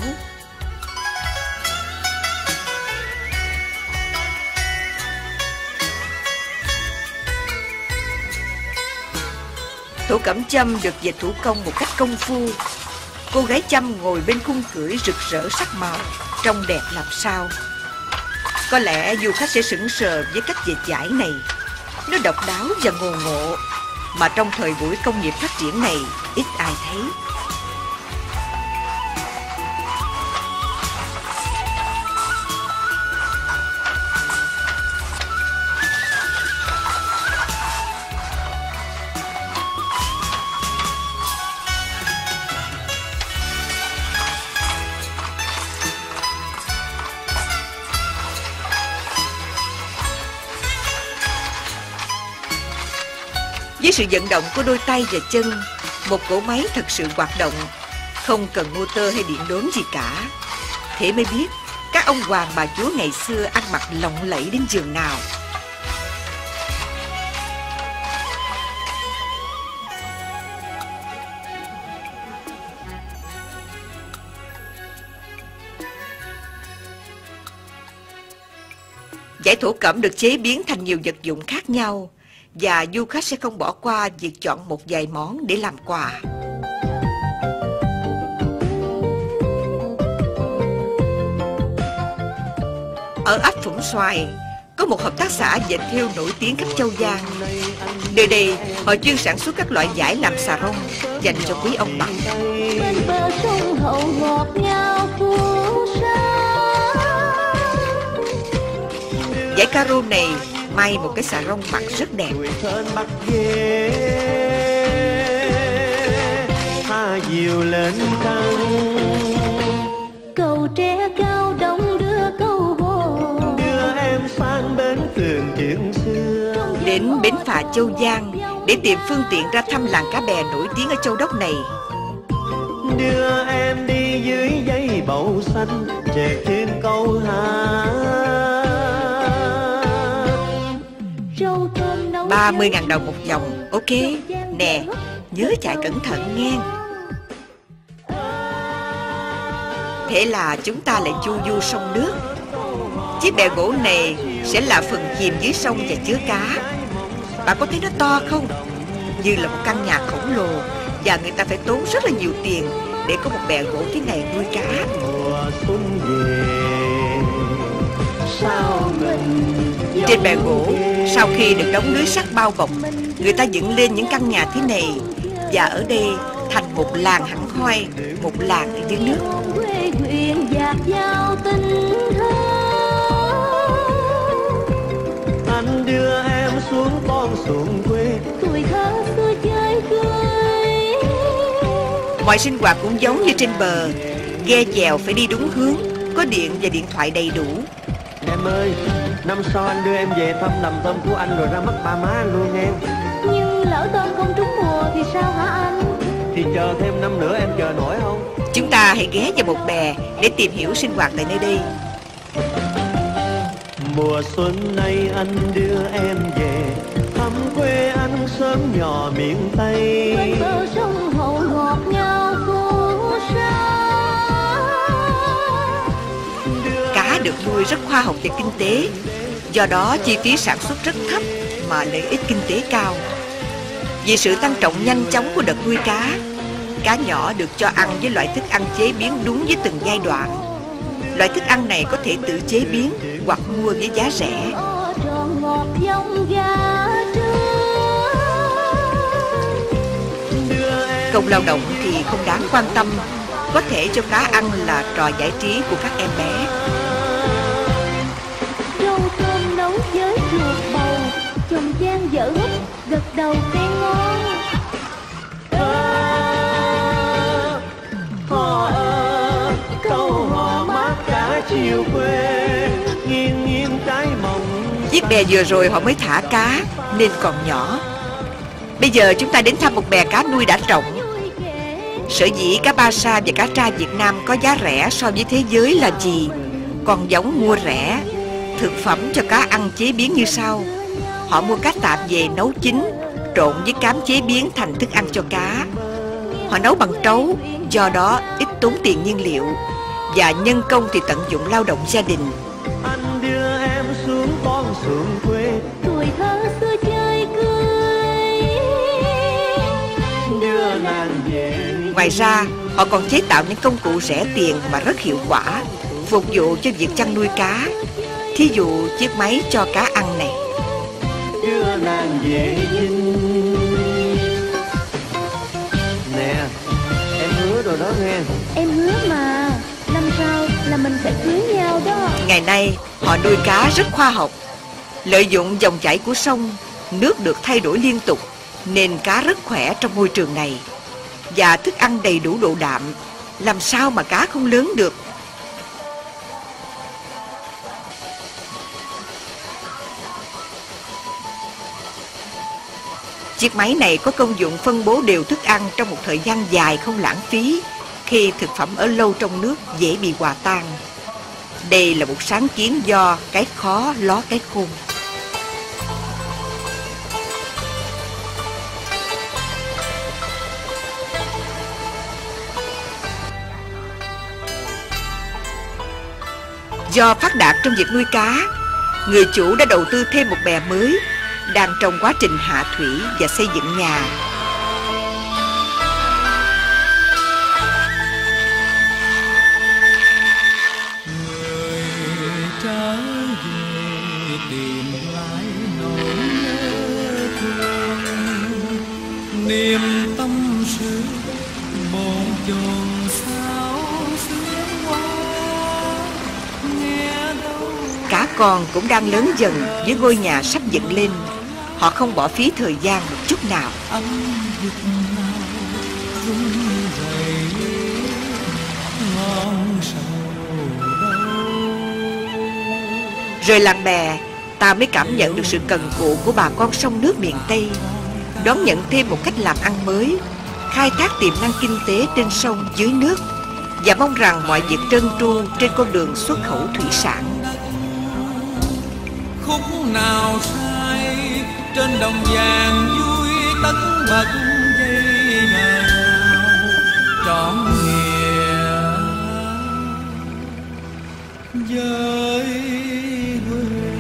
Thổ cẩm Chăm được dệt thủ công một cách công phu. Cô gái Chăm ngồi bên khung cưỡi rực rỡ sắc màu, trông đẹp làm sao. Có lẽ du khách sẽ sững sờ với cách dệt vải này. Nó độc đáo và ngồ ngộ, mà trong thời buổi công nghiệp phát triển này ít ai thấy. Với sự vận động của đôi tay và chân, một cỗ máy thật sự hoạt động, không cần motor hay điện đốn gì cả. Thế mới biết các ông hoàng bà chúa ngày xưa ăn mặc lộng lẫy đến giường nào, Vải thổ cẩm được chế biến thành nhiều vật dụng khác nhau, và du khách sẽ không bỏ qua việc chọn một vài món để làm quà. Ở ấp Phụng Xoài có một hợp tác xã dệt thêu nổi tiếng khắp Châu Giang. Nơi đây họ chuyên sản xuất các loại vải làm xà rông dành cho quý ông bà. Bên bờ sông Hậu ngọt ngào phù sa. Vải caro này may một cái xà rông mặt rất đẹp. Lên Cầu tre cao đông đưa câu hò, đưa em sang bến phường chuyện xưa. Đến bến phà Châu Giang để tìm phương tiện ra thăm làng cá bè nổi tiếng ở Châu Đốc này. Đưa em đi dưới dây bầu xanh, chèo thuyền câu hát. 30.000 đồng một vòng. Ok. Nè, nhớ chạy cẩn thận nghe. Thế là chúng ta lại chu du sông nước. Chiếc bè gỗ này sẽ là phần chìm dưới sông và chứa cá. Bạn có thấy nó to không? Như là một căn nhà khổng lồ, và người ta phải tốn rất là nhiều tiền để có một bè gỗ thế này nuôi cá. Mùa xuân về, sao mình Trên bè gỗ, sau khi được đóng lưới sắt bao bọc, người ta dựng lên những căn nhà thế này, và ở đây thành một làng hẳn hoi, một làng ở dưới nước. quê huyện dạt dao tình thơ. anh đưa em xuống con xuồng quê. Tuổi thơ xưa chơi cười. Mọi sinh hoạt cũng giống như trên bờ. Ghe chèo phải đi đúng hướng, có điện và điện thoại đầy đủ. Em ơi, năm sau anh đưa em về thăm đầm tôm của anh rồi ra mắt ba má anh luôn em. Nhưng lỡ tôm không trúng mùa thì sao hả anh? Thì chờ thêm năm nữa em chờ nổi không? Chúng ta hãy ghé vào một bè để tìm hiểu sinh hoạt tại nơi đây. Mùa xuân nay anh đưa em về thăm quê anh sớm nhỏ miền Tây. Bên bờ sông Hậu ngọt ngào phù sa. Cá được nuôi rất khoa học và kinh tế, do đó chi phí sản xuất rất thấp mà lợi ích kinh tế cao. Vì sự tăng trọng nhanh chóng của đợt nuôi cá, cá nhỏ được cho ăn với loại thức ăn chế biến đúng với từng giai đoạn. Loại thức ăn này có thể tự chế biến hoặc mua với giá rẻ. Tròn ngọt dòng gà Công lao động thì không đáng quan tâm, có thể cho cá ăn là trò giải trí của các em bé. rau thơm nấu với ruột bầu, chồng chan dở hút gật đầu khen ngon. Câu hò mát cả chiều quê, nghiêng nghiêng trái mồng. Chiếc bè vừa rồi họ mới thả cá nên còn nhỏ. Bây giờ chúng ta đến thăm một bè cá nuôi đã trọng. Sở dĩ cá ba sa và cá tra Việt Nam có giá rẻ so với thế giới là gì? Con giống mua rẻ. Thực phẩm cho cá ăn chế biến như sau. Họ mua cá tạp về nấu chín, trộn với cám chế biến thành thức ăn cho cá. Họ nấu bằng trấu, do đó ít tốn tiền nhiên liệu, và nhân công thì tận dụng lao động gia đình. Anh đưa em xuống con xuồng quê, Tuổi thơ xưa chơi cười. đưa nàng về. Ngoài ra, họ còn chế tạo những công cụ rẻ tiền mà rất hiệu quả, phục vụ cho việc chăn nuôi cá. Thí dụ chiếc máy cho cá ăn này. Đưa nàng về dinh. Nè, em hứa rồi đó nghe. Em hứa mà, năm sau là mình sẽ cưới nhau đó. Ngày nay, họ nuôi cá rất khoa học. Lợi dụng dòng chảy của sông, nước được thay đổi liên tục, nên cá rất khỏe trong môi trường này. Và thức ăn đầy đủ độ đạm, làm sao mà cá không lớn được. Chiếc máy này có công dụng phân bố đều thức ăn trong một thời gian dài không lãng phí, khi thực phẩm ở lâu trong nước dễ bị hòa tan. Đây là một sáng kiến do cái khó ló cái khôn. Do phát đạt trong việc nuôi cá, người chủ đã đầu tư thêm một bè mới, đang trong quá trình hạ thủy và xây dựng nhà. Người trở về tìm lại nỗi nhớ thương, niềm tâm sự bồn chồn sao xuyên qua, nghe đâu. Cá con cũng đang lớn dần với ngôi nhà sắp dựng lên. Họ không bỏ phí thời gian một chút nào. Âm vực nào rung rẩy ngọn sầu đâu. Rời làng bè, ta mới cảm nhận được sự cần cù của bà con sông nước miền Tây, đón nhận thêm một cách làm ăn mới, khai thác tiềm năng kinh tế trên sông dưới nước, và mong rằng mọi việc trơn tru trên con đường xuất khẩu thủy sản. Khúc nào sai trên đồng vàng vui tất bật dây nào trọn nghĩa với Huế.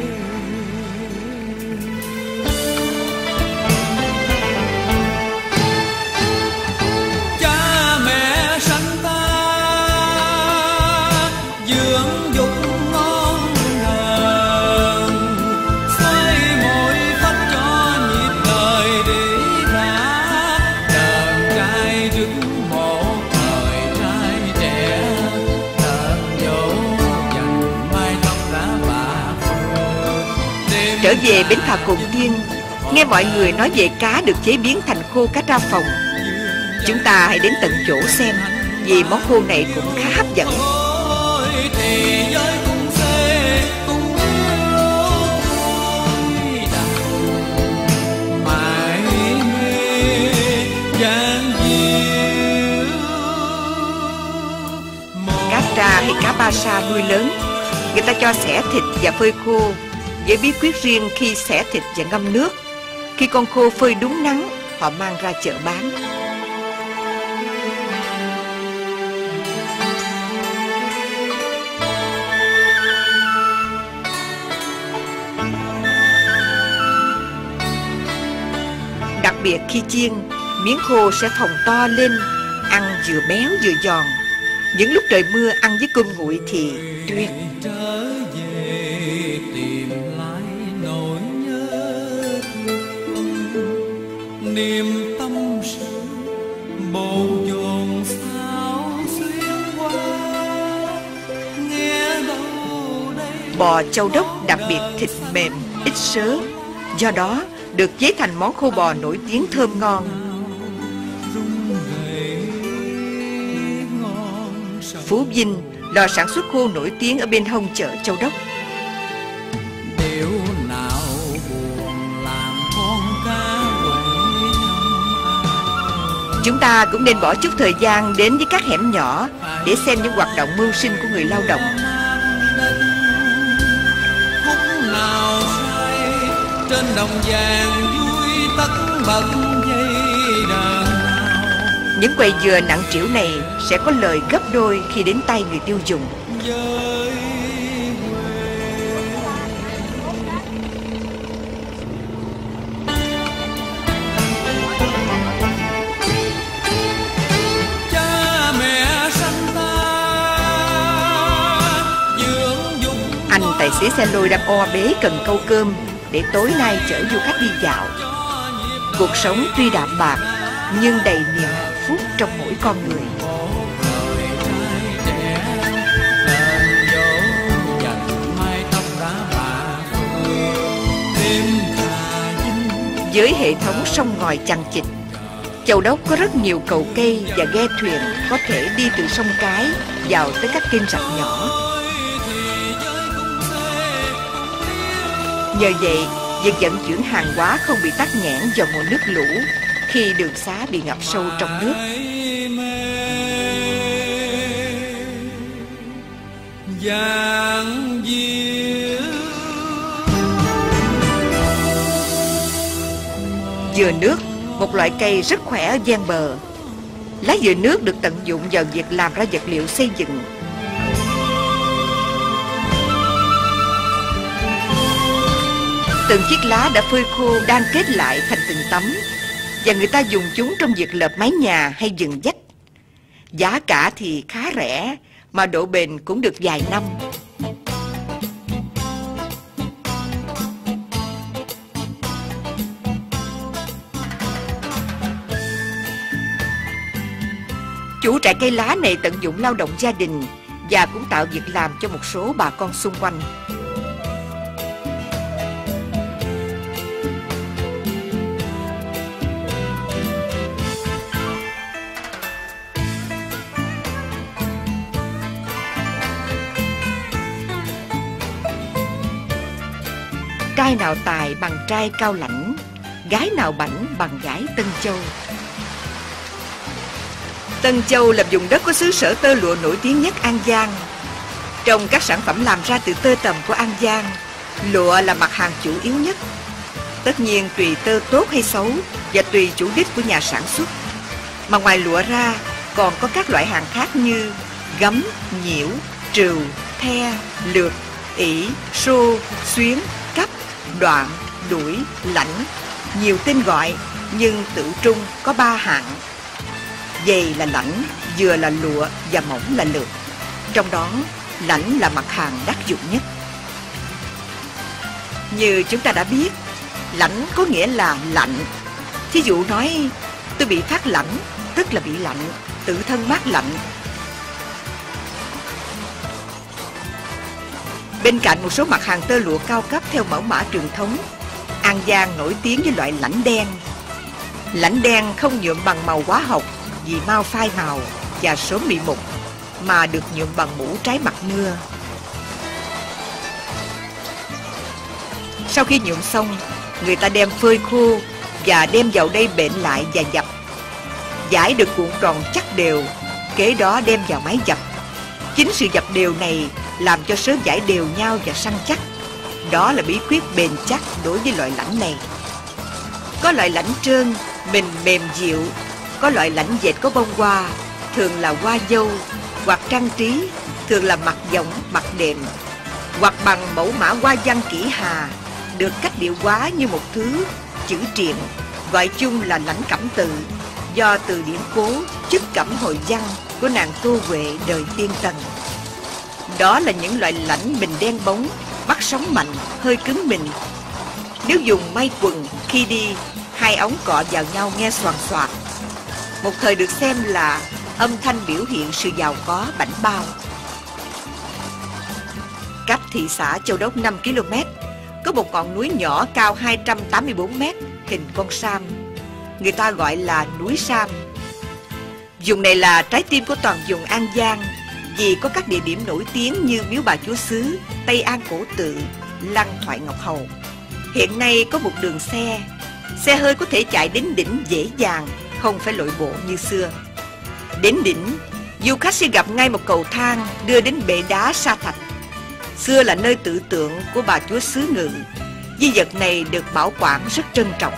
Cha mẹ sanh ta dưỡng dục ngon nền, xoay mỗi phách cho nhịp đời đi ra. Đờn trai đứng một thời trai trẻ, đờn dỗ dành mái tóc đã bạc phơ. Trở về bến phà Cồn Tiên, nghe mọi người nói về cá được chế biến thành khô cá tra phòng. Chúng ta hãy đến tận chỗ xem, vì món khô này cũng khá hấp dẫn. Thì giới cùng xê cùng vui đàn mãi mê dáng diệu. Cá tra hay cá ba sa nuôi lớn, người ta cho xẻ thịt và phơi khô, với bí quyết riêng khi xẻ thịt và ngâm nước. Khi con khô phơi đúng nắng, họ mang ra chợ bán. Đặc biệt khi chiên, miếng khô sẽ phồng to lên, ăn vừa béo vừa giòn. Những lúc trời mưa ăn với cơm nguội thì tuyệt. Trở về tìm lại nỗi nhớ thương, niềm tâm sự bồn chồn sao xuyên qua, nghe đâu đây. Bò Châu Đốc đặc biệt thịt mềm, ít xớ, do đó được chế thành món khô bò nổi tiếng thơm ngon. Phú Vinh, lò sản xuất khô nổi tiếng ở bên hông chợ Châu Đốc. Điều nào buồn làm con cá quậy trong. Chúng ta cũng nên bỏ chút thời gian đến với các hẻm nhỏ để xem những hoạt động mưu sinh của người lao động. Khúc nào say trên đồng vàng vui tất bật dây đàn. Những quầy dừa nặng trĩu này sẽ có lời gấp đôi khi đến tay người tiêu dùng. Anh tài xế xe lôi đang o bế cần câu cơm để tối nay chở du khách đi dạo. Cuộc sống tuy đạm bạc nhưng đầy niềm hạnh phúc trong mỗi con người. Với hệ thống sông ngòi chằng chịt, Châu Đốc có rất nhiều cầu cây và ghe thuyền có thể đi từ sông Cái vào tới các kênh rạch nhỏ. Nhờ vậy, việc vận chuyển hàng hóa không bị tắc nghẽn do mùa nước lũ khi đường xá bị ngập sâu trong nước. Dừa nước, một loại cây rất khỏe ở ven bờ. Lá dừa nước được tận dụng vào việc làm ra vật liệu xây dựng. Từng chiếc lá đã phơi khô đan kết lại thành từng tấm, và người ta dùng chúng trong việc lợp mái nhà hay dựng vách. Giá cả thì khá rẻ, mà độ bền cũng được vài năm. Chủ trại cây lá này tận dụng lao động gia đình và cũng tạo việc làm cho một số bà con xung quanh. Trai nào tài bằng trai Cao Lãnh, gái nào bảnh bằng gái Tân Châu. Tân Châu là vùng đất có xứ sở tơ lụa nổi tiếng nhất An Giang. Trong các sản phẩm làm ra từ tơ tằm của An Giang, lụa là mặt hàng chủ yếu nhất. Tất nhiên tùy tơ tốt hay xấu và tùy chủ đích của nhà sản xuất, mà ngoài lụa ra còn có các loại hàng khác như gấm, nhiễu, trừu, the, lược, ỷ, xô, xuyến, cấp, đoạn, đuổi, lãnh. Nhiều tên gọi nhưng tự trung có 3 hạng. Dày là lãnh, vừa là lụa và mỏng là lược. Trong đó lãnh là mặt hàng đắt dụng nhất. Như chúng ta đã biết, lãnh có nghĩa là lạnh. Thí dụ nói tôi bị phát lãnh, tức là bị lạnh, tự thân mát lạnh. Bên cạnh một số mặt hàng tơ lụa cao cấp theo mẫu mã truyền thống, An Giang nổi tiếng với loại lãnh đen. Lãnh đen không nhuộm bằng màu hóa học vì mau phai màu và sớm bị mục, mà được nhuộm bằng mũ trái mặt mưa. Sau khi nhuộm xong, người ta đem phơi khô và đem vào đây bện lại và dập. Vải được cuộn tròn chắc đều, kế đó đem vào máy dập. Chính sự dập đều này làm cho sớ vải đều nhau và săn chắc. Đó là bí quyết bền chắc đối với loại lãnh này. Có loại lãnh trơn, mềm mềm dịu. Có loại lãnh dệt có bông hoa, thường là hoa dâu, hoặc trang trí, thường là mặt võng, mặt đệm, hoặc bằng mẫu mã hoa văn kỹ hà, được cách điệu hóa như một thứ chữ triện, gọi chung là lãnh cẩm tự, do từ điển cố chức cẩm hồi văn của nàng Tô Huệ đời Tiên Tần. Đó là những loại lãnh bình đen bóng, bắt sóng mạnh, hơi cứng mịn. Nếu dùng may quần khi đi, hai ống cọ vào nhau nghe xoàn xoạt. Một thời được xem là âm thanh biểu hiện sự giàu có bảnh bao. Cách thị xã Châu Đốc 5 km, có một ngọn núi nhỏ cao 284 m, hình con sam. Người ta gọi là núi Sam. Vùng này là trái tim của toàn vùng An Giang, vì có các địa điểm nổi tiếng như Miếu Bà Chúa Xứ, Tây An Cổ Tự, Lăng Thoại Ngọc Hầu. Hiện nay có một đường xe hơi có thể chạy đến đỉnh dễ dàng, không phải lội bộ như xưa. Đến đỉnh, du khách sẽ gặp ngay một cầu thang đưa đến bệ đá sa thạch. Xưa là nơi tự tượng của Bà Chúa Xứ Ngự. Di vật này được bảo quản rất trân trọng.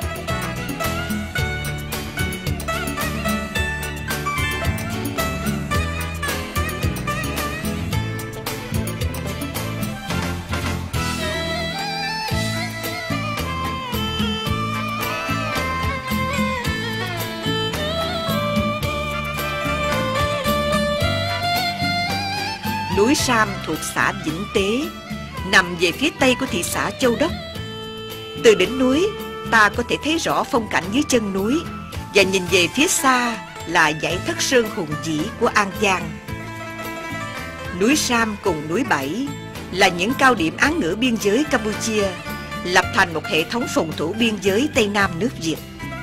Núi Sam thuộc xã Vĩnh Tế, nằm về phía tây của thị xã Châu Đốc. Từ đỉnh núi, ta có thể thấy rõ phong cảnh dưới chân núi, và nhìn về phía xa là dãy Thất Sơn hùng vĩ của An Giang. Núi Sam cùng núi Bảy là những cao điểm án ngữ biên giới Campuchia, lập thành một hệ thống phòng thủ biên giới Tây Nam nước Việt.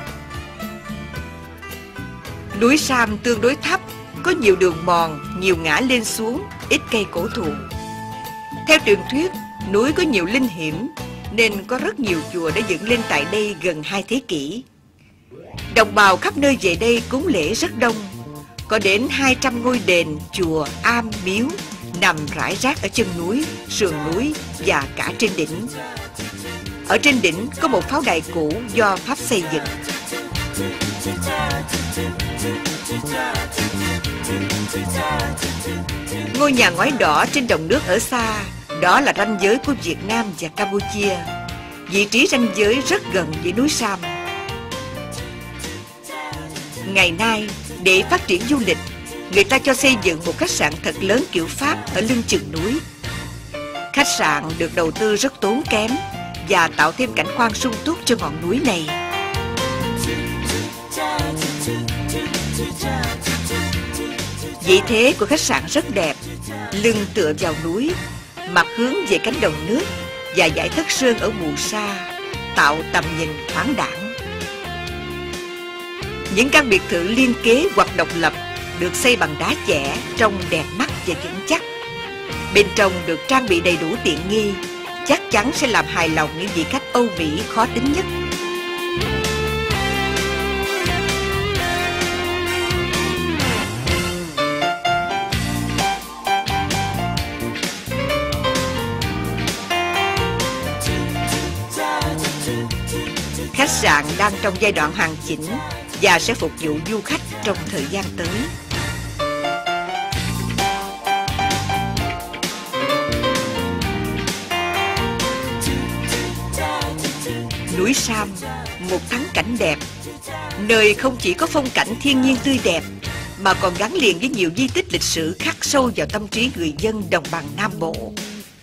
Núi Sam tương đối thấp, có nhiều đường mòn, nhiều ngã lên xuống, ít cây cổ thụ. Theo truyền thuyết, núi có nhiều linh hiểm, nên có rất nhiều chùa đã dựng lên tại đây gần 2 thế kỷ. Đồng bào khắp nơi về đây cúng lễ rất đông, có đến 200 ngôi đền, chùa, am, miếu nằm rải rác ở chân núi, sườn núi và cả trên đỉnh. Ở trên đỉnh có một pháo đài cũ do Pháp xây dựng. Ngôi nhà ngói đỏ trên đồng nước ở xa, đó là ranh giới của Việt Nam và Campuchia. vị trí ranh giới rất gần với núi Sam. Ngày nay, để phát triển du lịch, người ta cho xây dựng một khách sạn thật lớn kiểu Pháp ở lưng chừng núi. Khách sạn được đầu tư rất tốn kém và tạo thêm cảnh quan sung túc cho ngọn núi này. Vị thế của khách sạn rất đẹp, lưng tựa vào núi, mặt hướng về cánh đồng nước và dải thất sơn ở mù sa, tạo tầm nhìn thoáng đãng. Những căn biệt thự liên kế hoặc độc lập được xây bằng đá chẻ, trông đẹp mắt và vững chắc. Bên trong được trang bị đầy đủ tiện nghi, chắc chắn sẽ làm hài lòng những vị khách Âu Mỹ khó tính nhất. Khách sạn đang trong giai đoạn hoàn chỉnh và sẽ phục vụ du khách trong thời gian tới. Núi Sam, một thắng cảnh đẹp, nơi không chỉ có phong cảnh thiên nhiên tươi đẹp mà còn gắn liền với nhiều di tích lịch sử khắc sâu vào tâm trí người dân đồng bằng Nam Bộ.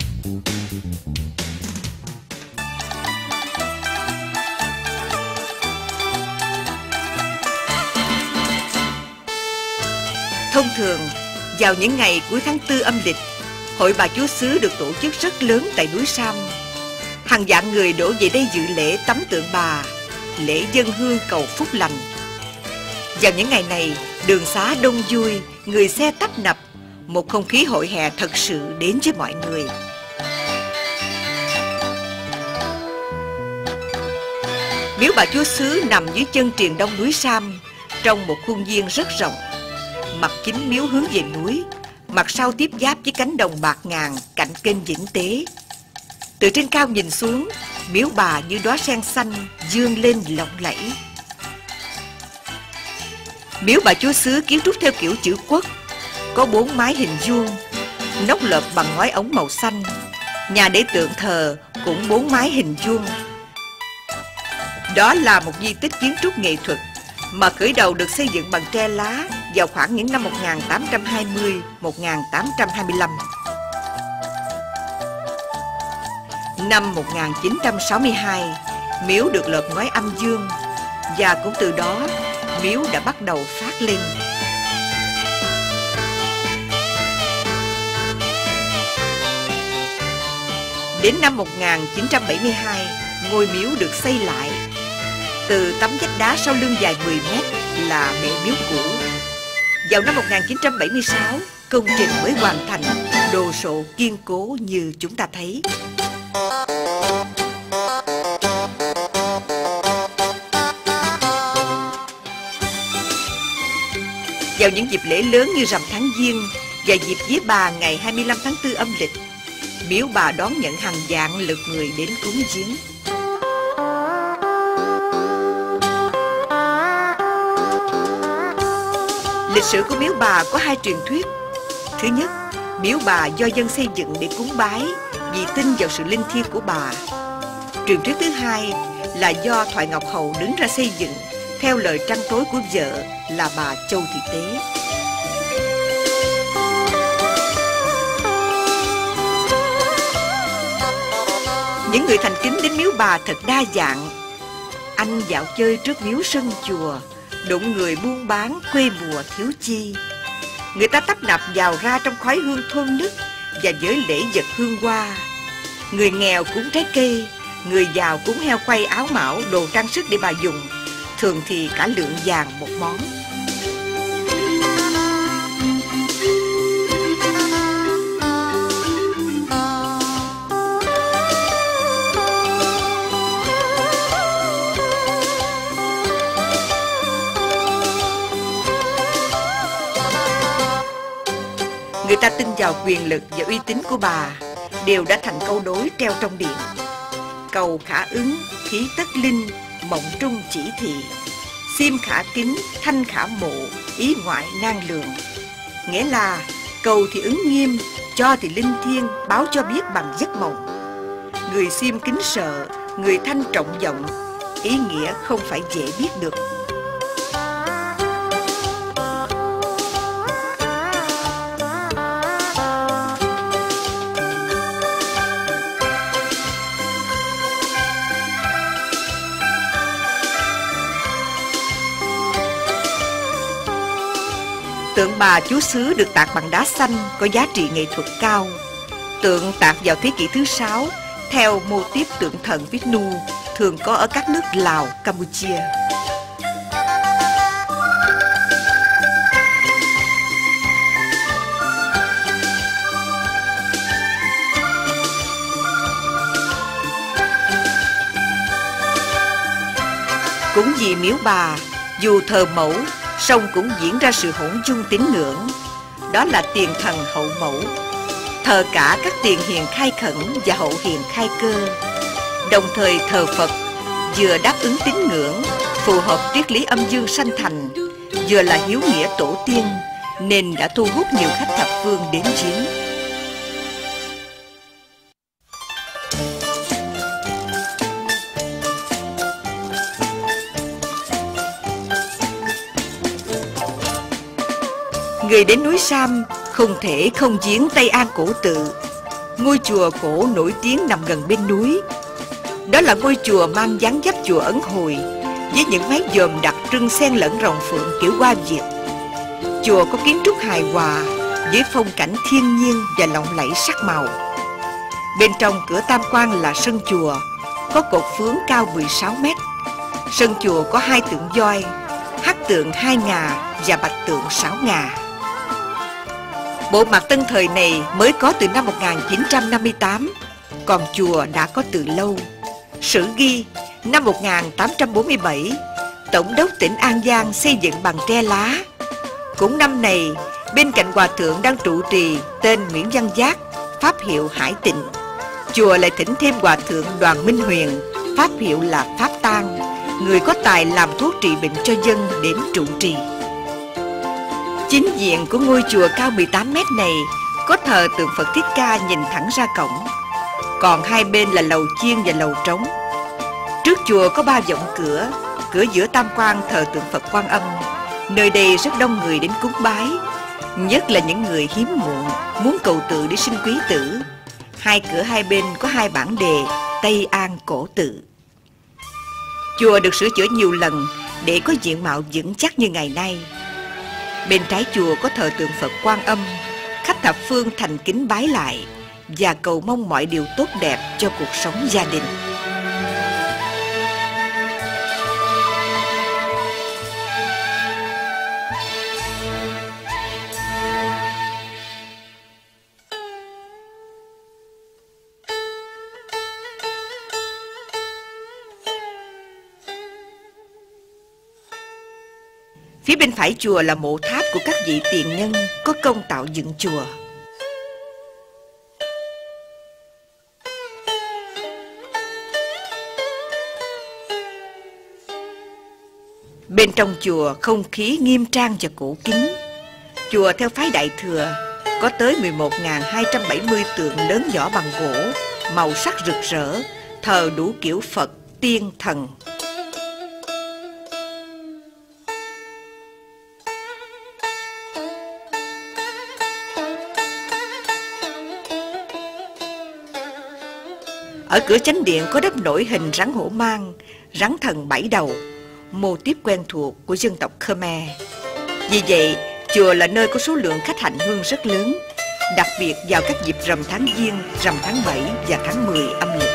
Thông thường, vào những ngày cuối tháng 4 âm lịch, Hội Bà Chúa Xứ được tổ chức rất lớn tại núi Sam. Hàng vạn người đổ về đây dự lễ tắm tượng bà, lễ dâng hương cầu phúc lành. Vào những ngày này, đường xá đông vui, người xe tấp nập, một không khí hội hè thật sự đến với mọi người. Miếu Bà Chúa Xứ nằm dưới chân triền đông núi Sam, trong một khuôn viên rất rộng. Mặt chính miếu hướng về núi, mặt sau tiếp giáp với cánh đồng bạc ngàn cạnh kênh Vĩnh Tế. Từ trên cao nhìn xuống, miếu bà như đóa sen xanh vươn lên lộng lẫy. Miếu Bà Chúa Xứ kiến trúc theo kiểu chữ quốc, có 4 mái hình vuông, nóc lợp bằng ngói ống màu xanh. Nhà để tượng thờ cũng 4 mái hình vuông. Đó là một di tích kiến trúc nghệ thuật mà khởi đầu được xây dựng bằng tre lá vào khoảng những năm 1820-1825. Năm 1962, miếu được lợp ngói âm dương và cũng từ đó miếu đã bắt đầu phát lên. Đến năm 1972, ngôi miếu được xây lại. Từ tấm vách đá sau lưng dài 10 mét là mẹ miếu cũ. Vào năm 1976, công trình mới hoàn thành, đồ sộ kiên cố như chúng ta thấy. Vào những dịp lễ lớn như rằm tháng Giêng và dịp vía bà ngày 25 tháng 4 âm lịch, miếu bà đón nhận hàng vạn lượt người đến cúng viếng. Lịch sử của miếu bà có 2 truyền thuyết. Thứ nhất, miếu bà do dân xây dựng để cúng bái vì tin vào sự linh thiêng của bà. Truyền thuyết thứ hai là do Thoại Ngọc Hầu đứng ra xây dựng theo lời trăn trối của vợ là bà Châu Thị Tế. Những người thành kính đến miếu bà thật đa dạng. Anh dạo chơi trước miếu sân chùa, đụng người buôn bán quê mùa thiếu chi. Người ta tấp nập vào ra trong khói hương thơm nức và với lễ vật hương hoa. Người nghèo cúng trái cây, người giàu cúng heo quay, áo mão, đồ trang sức để bà dùng, thường thì cả lượng vàng một món. Người ta tin vào quyền lực và uy tín của bà, đều đã thành câu đối treo trong điện. Cầu khả ứng, khí tất linh, mộng trung chỉ thị. Xiêm khả kính, thanh khả mộ, ý ngoại nan lượng. Nghĩa là cầu thì ứng nghiêm, cho thì linh thiêng, báo cho biết bằng giấc mộng. Người xiêm kính sợ, người thanh trọng giọng, ý nghĩa không phải dễ biết được. Tượng Bà Chúa Xứ được tạc bằng đá xanh có giá trị nghệ thuật cao. Tượng tạc vào thế kỷ thứ 6 theo mô típ tượng thần Vishnu thường có ở các nước Lào, Campuchia. Cũng vì miếu bà, dù thờ mẫu, song cũng diễn ra sự hỗn chung tín ngưỡng. Đó là tiền thần hậu mẫu, thờ cả các tiền hiền khai khẩn và hậu hiền khai cơ. Đồng thời thờ Phật, vừa đáp ứng tín ngưỡng, phù hợp triết lý âm dương sanh thành, vừa là hiếu nghĩa tổ tiên, nên đã thu hút nhiều khách thập phương đến viếng. Người đến núi Sam không thể không viếng Tây An Cổ Tự, ngôi chùa cổ nổi tiếng nằm gần bên núi. Đó là ngôi chùa mang dáng dấp chùa Ấn Hồi, với những mái dòm đặc trưng xen lẫn rồng phượng kiểu Hoa Việt. Chùa có kiến trúc hài hòa với phong cảnh thiên nhiên và lộng lẫy sắc màu. Bên trong cửa tam quan là sân chùa, có cột phướng cao 16 mét. Sân chùa có 2 tượng voi, hắc tượng 2 ngà và bạch tượng 6 ngà. Bộ mặt tân thời này mới có từ năm 1958, còn chùa đã có từ lâu. Sử ghi năm 1847, Tổng đốc tỉnh An Giang xây dựng bằng tre lá. Cũng năm này, bên cạnh hòa thượng đang trụ trì tên Nguyễn Văn Giác, pháp hiệu Hải Tịnh, chùa lại thỉnh thêm hòa thượng Đoàn Minh Huyền, pháp hiệu là Pháp Tang, người có tài làm thuốc trị bệnh cho dân đến trụ trì. Chính diện của ngôi chùa cao 18 mét này có thờ tượng Phật Thích Ca nhìn thẳng ra cổng. Còn hai bên là lầu chiên và lầu trống. Trước chùa có 3 vọng cửa. Cửa giữa tam quan thờ tượng Phật Quan Âm. Nơi đây rất đông người đến cúng bái, nhất là những người hiếm muộn muốn cầu tự để sinh quý tử. Hai cửa hai bên có 2 bảng đề Tây An Cổ Tự. Chùa được sửa chữa nhiều lần để có diện mạo vững chắc như ngày nay. Bên trái chùa có thờ tượng Phật Quan Âm. Khách thập phương thành kính bái lại và cầu mong mọi điều tốt đẹp cho cuộc sống gia đình. Phía bên phải chùa là mộ tháp của các vị tiền nhân có công tạo dựng chùa. Bên trong chùa không khí nghiêm trang và cổ kính. Chùa theo phái Đại Thừa có tới 11.270 tượng lớn nhỏ bằng gỗ, màu sắc rực rỡ, thờ đủ kiểu Phật, tiên, thần. Ở cửa chánh điện có đắp nổi hình rắn hổ mang, rắn thần 7 đầu, mô típ quen thuộc của dân tộc Khmer. Vì vậy, chùa là nơi có số lượng khách hành hương rất lớn, đặc biệt vào các dịp rằm tháng Giêng, rằm tháng 7 và tháng 10 âm lịch.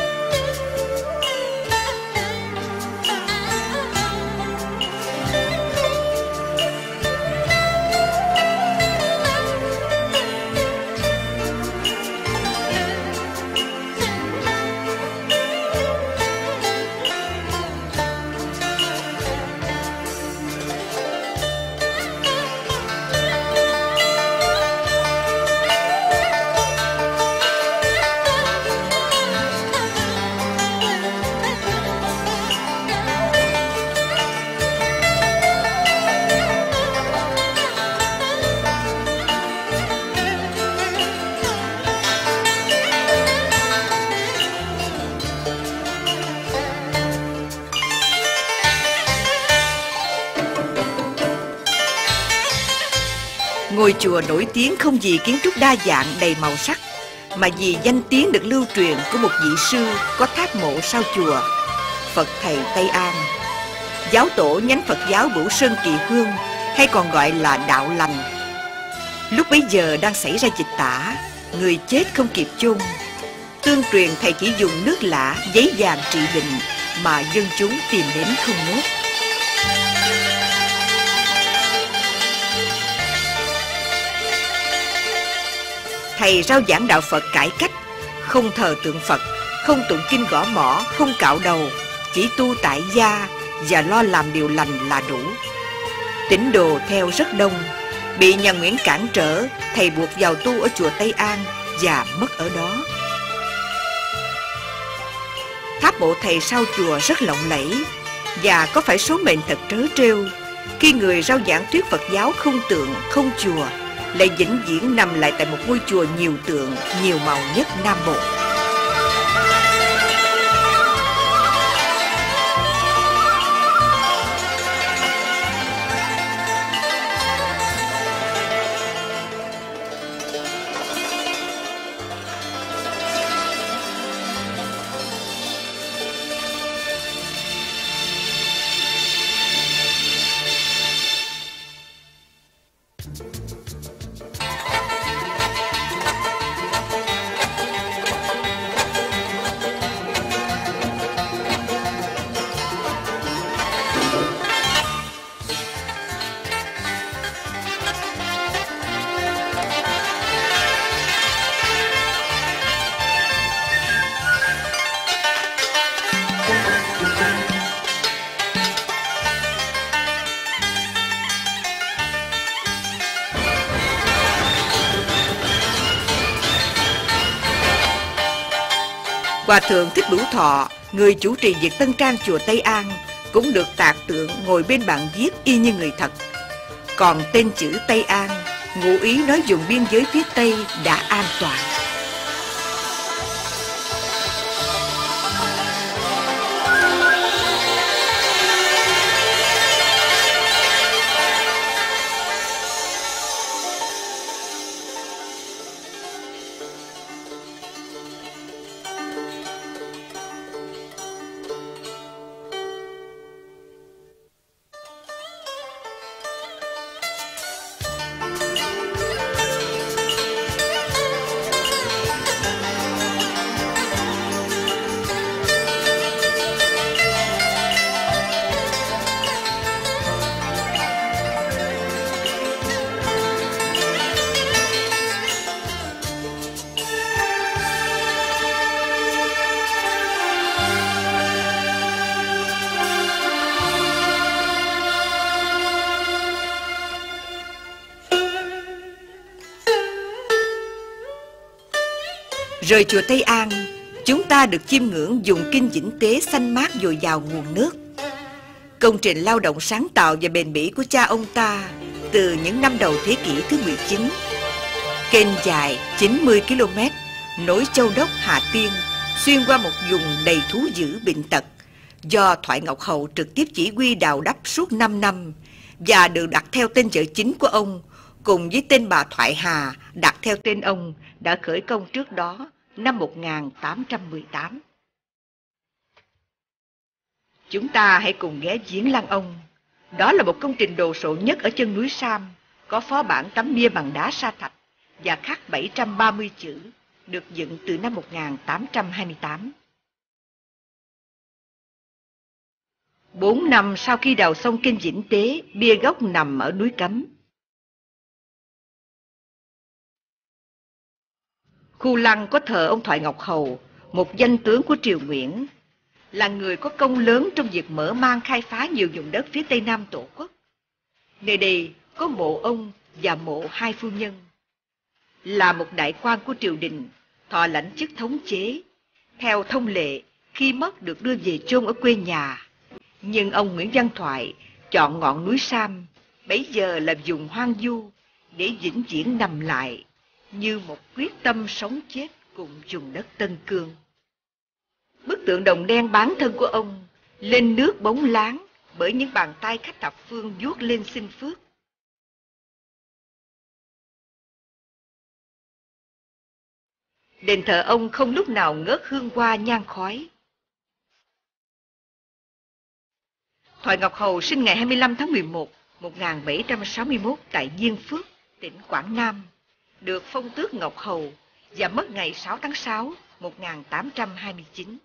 Ngôi chùa nổi tiếng không vì kiến trúc đa dạng đầy màu sắc, mà vì danh tiếng được lưu truyền của một vị sư có tháp mộ sau chùa, Phật Thầy Tây An, giáo tổ nhánh Phật giáo Bửu Sơn Kỳ Hương, hay còn gọi là Đạo Lành. Lúc bấy giờ đang xảy ra dịch tả, người chết không kịp chôn. Tương truyền thầy chỉ dùng nước lã, giấy vàng trị bệnh, mà dân chúng tìm đến không ngớt. Thầy rao giảng đạo Phật cải cách, không thờ tượng Phật, không tụng kinh gõ mõ, không cạo đầu, chỉ tu tại gia và lo làm điều lành là đủ. Tín đồ theo rất đông. Bị nhà Nguyễn cản trở, thầy buộc vào tu ở chùa Tây An và mất ở đó. Tháp mộ thầy sau chùa rất lộng lẫy và có phải số mệnh thật trớ trêu khi người rao giảng thuyết Phật giáo không tượng, không chùa lại vĩnh viễn nằm lại tại một ngôi chùa nhiều tượng, nhiều màu nhất Nam Bộ. Hòa thượng Thích Bửu Thọ, người chủ trì việc tân trang chùa Tây An, cũng được tạc tượng ngồi bên bàn viết y như người thật. Còn tên chữ Tây An, ngụ ý nói vùng biên giới phía Tây đã an toàn. Rời chùa Tây An, chúng ta được chiêm ngưỡng vùng kinh Vĩnh Tế xanh mát dồi dào nguồn nước. Công trình lao động sáng tạo và bền bỉ của cha ông ta từ những năm đầu thế kỷ thứ 19. Kênh dài 90 km nối Châu Đốc Hà Tiên xuyên qua một vùng đầy thú dữ bệnh tật, do Thoại Ngọc Hầu trực tiếp chỉ huy đào đắp suốt 5 năm và được đặt theo tên vợ chính của ông, cùng với tên bà Thoại Hà đặt theo tên ông đã khởi công trước đó năm 1818. Chúng ta hãy cùng ghé viếng Lăng Ông. Đó là một công trình đồ sộ nhất ở chân núi Sam, có phó bản tấm bia bằng đá sa thạch và khắc 730 chữ, được dựng từ năm 1828. 4 năm sau khi đào xong kênh Vĩnh Tế, bia gốc nằm ở núi Cấm. Khu lăng có thờ ông Thoại Ngọc Hầu, một danh tướng của triều Nguyễn, là người có công lớn trong việc mở mang khai phá nhiều vùng đất phía Tây Nam Tổ quốc. Nơi đây có mộ ông và mộ hai phu nhân. Là một đại quan của triều đình, thọ lãnh chức thống chế. Theo thông lệ, khi mất được đưa về chôn ở quê nhà. Nhưng ông Nguyễn Văn Thoại chọn ngọn núi Sam, bấy giờ là vùng hoang vu, để vĩnh viễn nằm lại, như một quyết tâm sống chết cùng vùng đất Tân Cương. Bức tượng đồng đen bán thân của ông lên nước bóng láng bởi những bàn tay khách thập phương vuốt lên xin phước. Đền thờ ông không lúc nào ngớt hương hoa nhang khói. Thoại Ngọc Hầu sinh ngày 25 tháng 11, 1761 tại Diên Phước, tỉnh Quảng Nam, được phong tước Ngọc Hầu và mất ngày 6 tháng 6, 1829.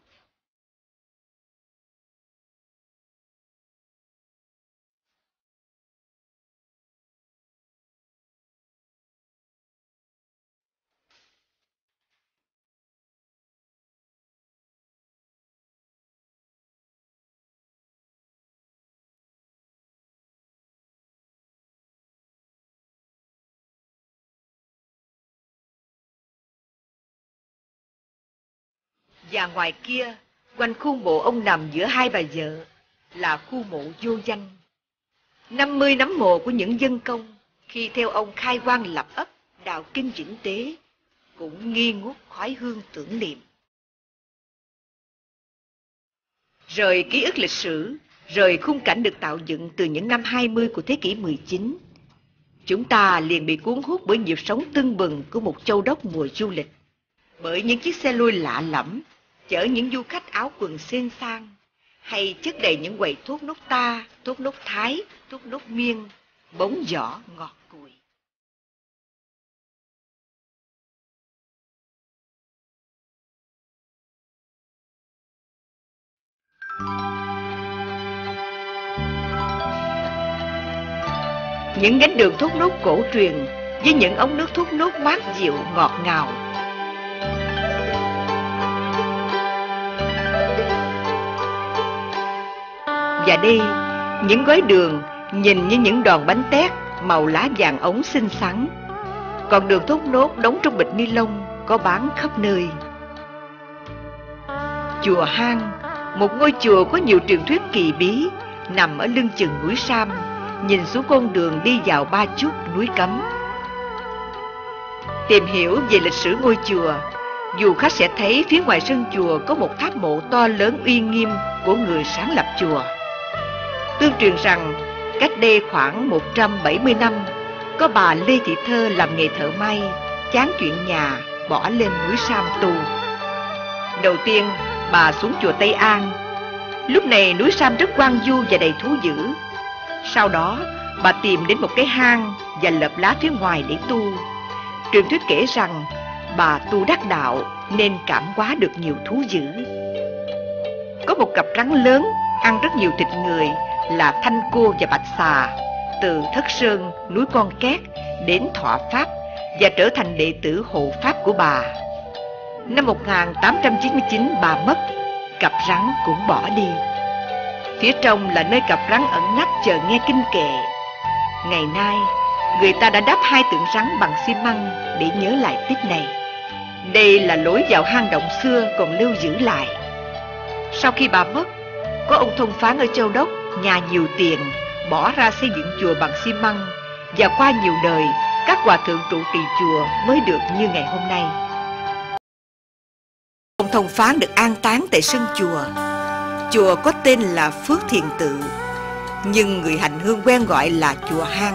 Và ngoài kia, quanh khu mộ ông nằm giữa hai bà vợ, là khu mộ vô danh. 50 nấm mồ của những dân công khi theo ông khai quang lập ấp, đạo kinh chỉnh tế, cũng nghi ngút khói hương tưởng niệm. Rời ký ức lịch sử, rời khung cảnh được tạo dựng từ những năm 20 của thế kỷ 19, chúng ta liền bị cuốn hút bởi nhịp sống tưng bừng của một châu đốc mùa du lịch, bởi những chiếc xe lôi lạ lẫm chở những du khách áo quần xên sang, hay chất đầy những quầy thuốc nốt ta, thuốc nốt Thái, thuốc nốt Miên, bóng giỏ ngọt cùi. Những gánh đường thốt nốt cổ truyền với những ống nước thốt nốt mát dịu ngọt ngào. Và đây, những gói đường nhìn như những đòn bánh tét màu lá vàng ống xinh xắn. Còn đường thốt nốt đóng trong bịch ni lông có bán khắp nơi. Chùa Hang, một ngôi chùa có nhiều truyền thuyết kỳ bí, nằm ở lưng chừng núi Sam, nhìn xuống con đường đi vào Ba Chúc, núi Cấm. Tìm hiểu về lịch sử ngôi chùa, du khách sẽ thấy phía ngoài sân chùa có một tháp mộ to lớn uy nghiêm của người sáng lập chùa. Tương truyền rằng, cách đây khoảng 170 năm, có bà Lê Thị Thơ làm nghề thợ may, chán chuyện nhà, bỏ lên núi Sam tu. Đầu tiên, bà xuống chùa Tây An. Lúc này núi Sam rất hoang vu và đầy thú dữ. Sau đó, bà tìm đến một cái hang và lợp lá phía ngoài để tu. Truyền thuyết kể rằng, bà tu đắc đạo nên cảm hóa được nhiều thú dữ. Có một cặp rắn lớn ăn rất nhiều thịt người là Thanh Cô và Bạch Xà, từ Thất Sơn, núi Con Két đến thọ pháp và trở thành đệ tử hộ pháp của bà. Năm 1899 bà mất, cặp rắn cũng bỏ đi. Phía trong là nơi cặp rắn ẩn nấp chờ nghe kinh kệ. Ngày nay, người ta đã đắp 2 tượng rắn bằng xi măng để nhớ lại tích này. Đây là lối vào hang động xưa còn lưu giữ lại. Sau khi bà mất, có ông thông phán ở Châu Đốc, nhà nhiều tiền, bỏ ra xây dựng chùa bằng xi măng, và qua nhiều đời, các hòa thượng trụ trì chùa mới được như ngày hôm nay. Ông thông phán được an táng tại sân chùa. Chùa có tên là Phước Thiền Tự, nhưng người hành hương quen gọi là chùa Hang.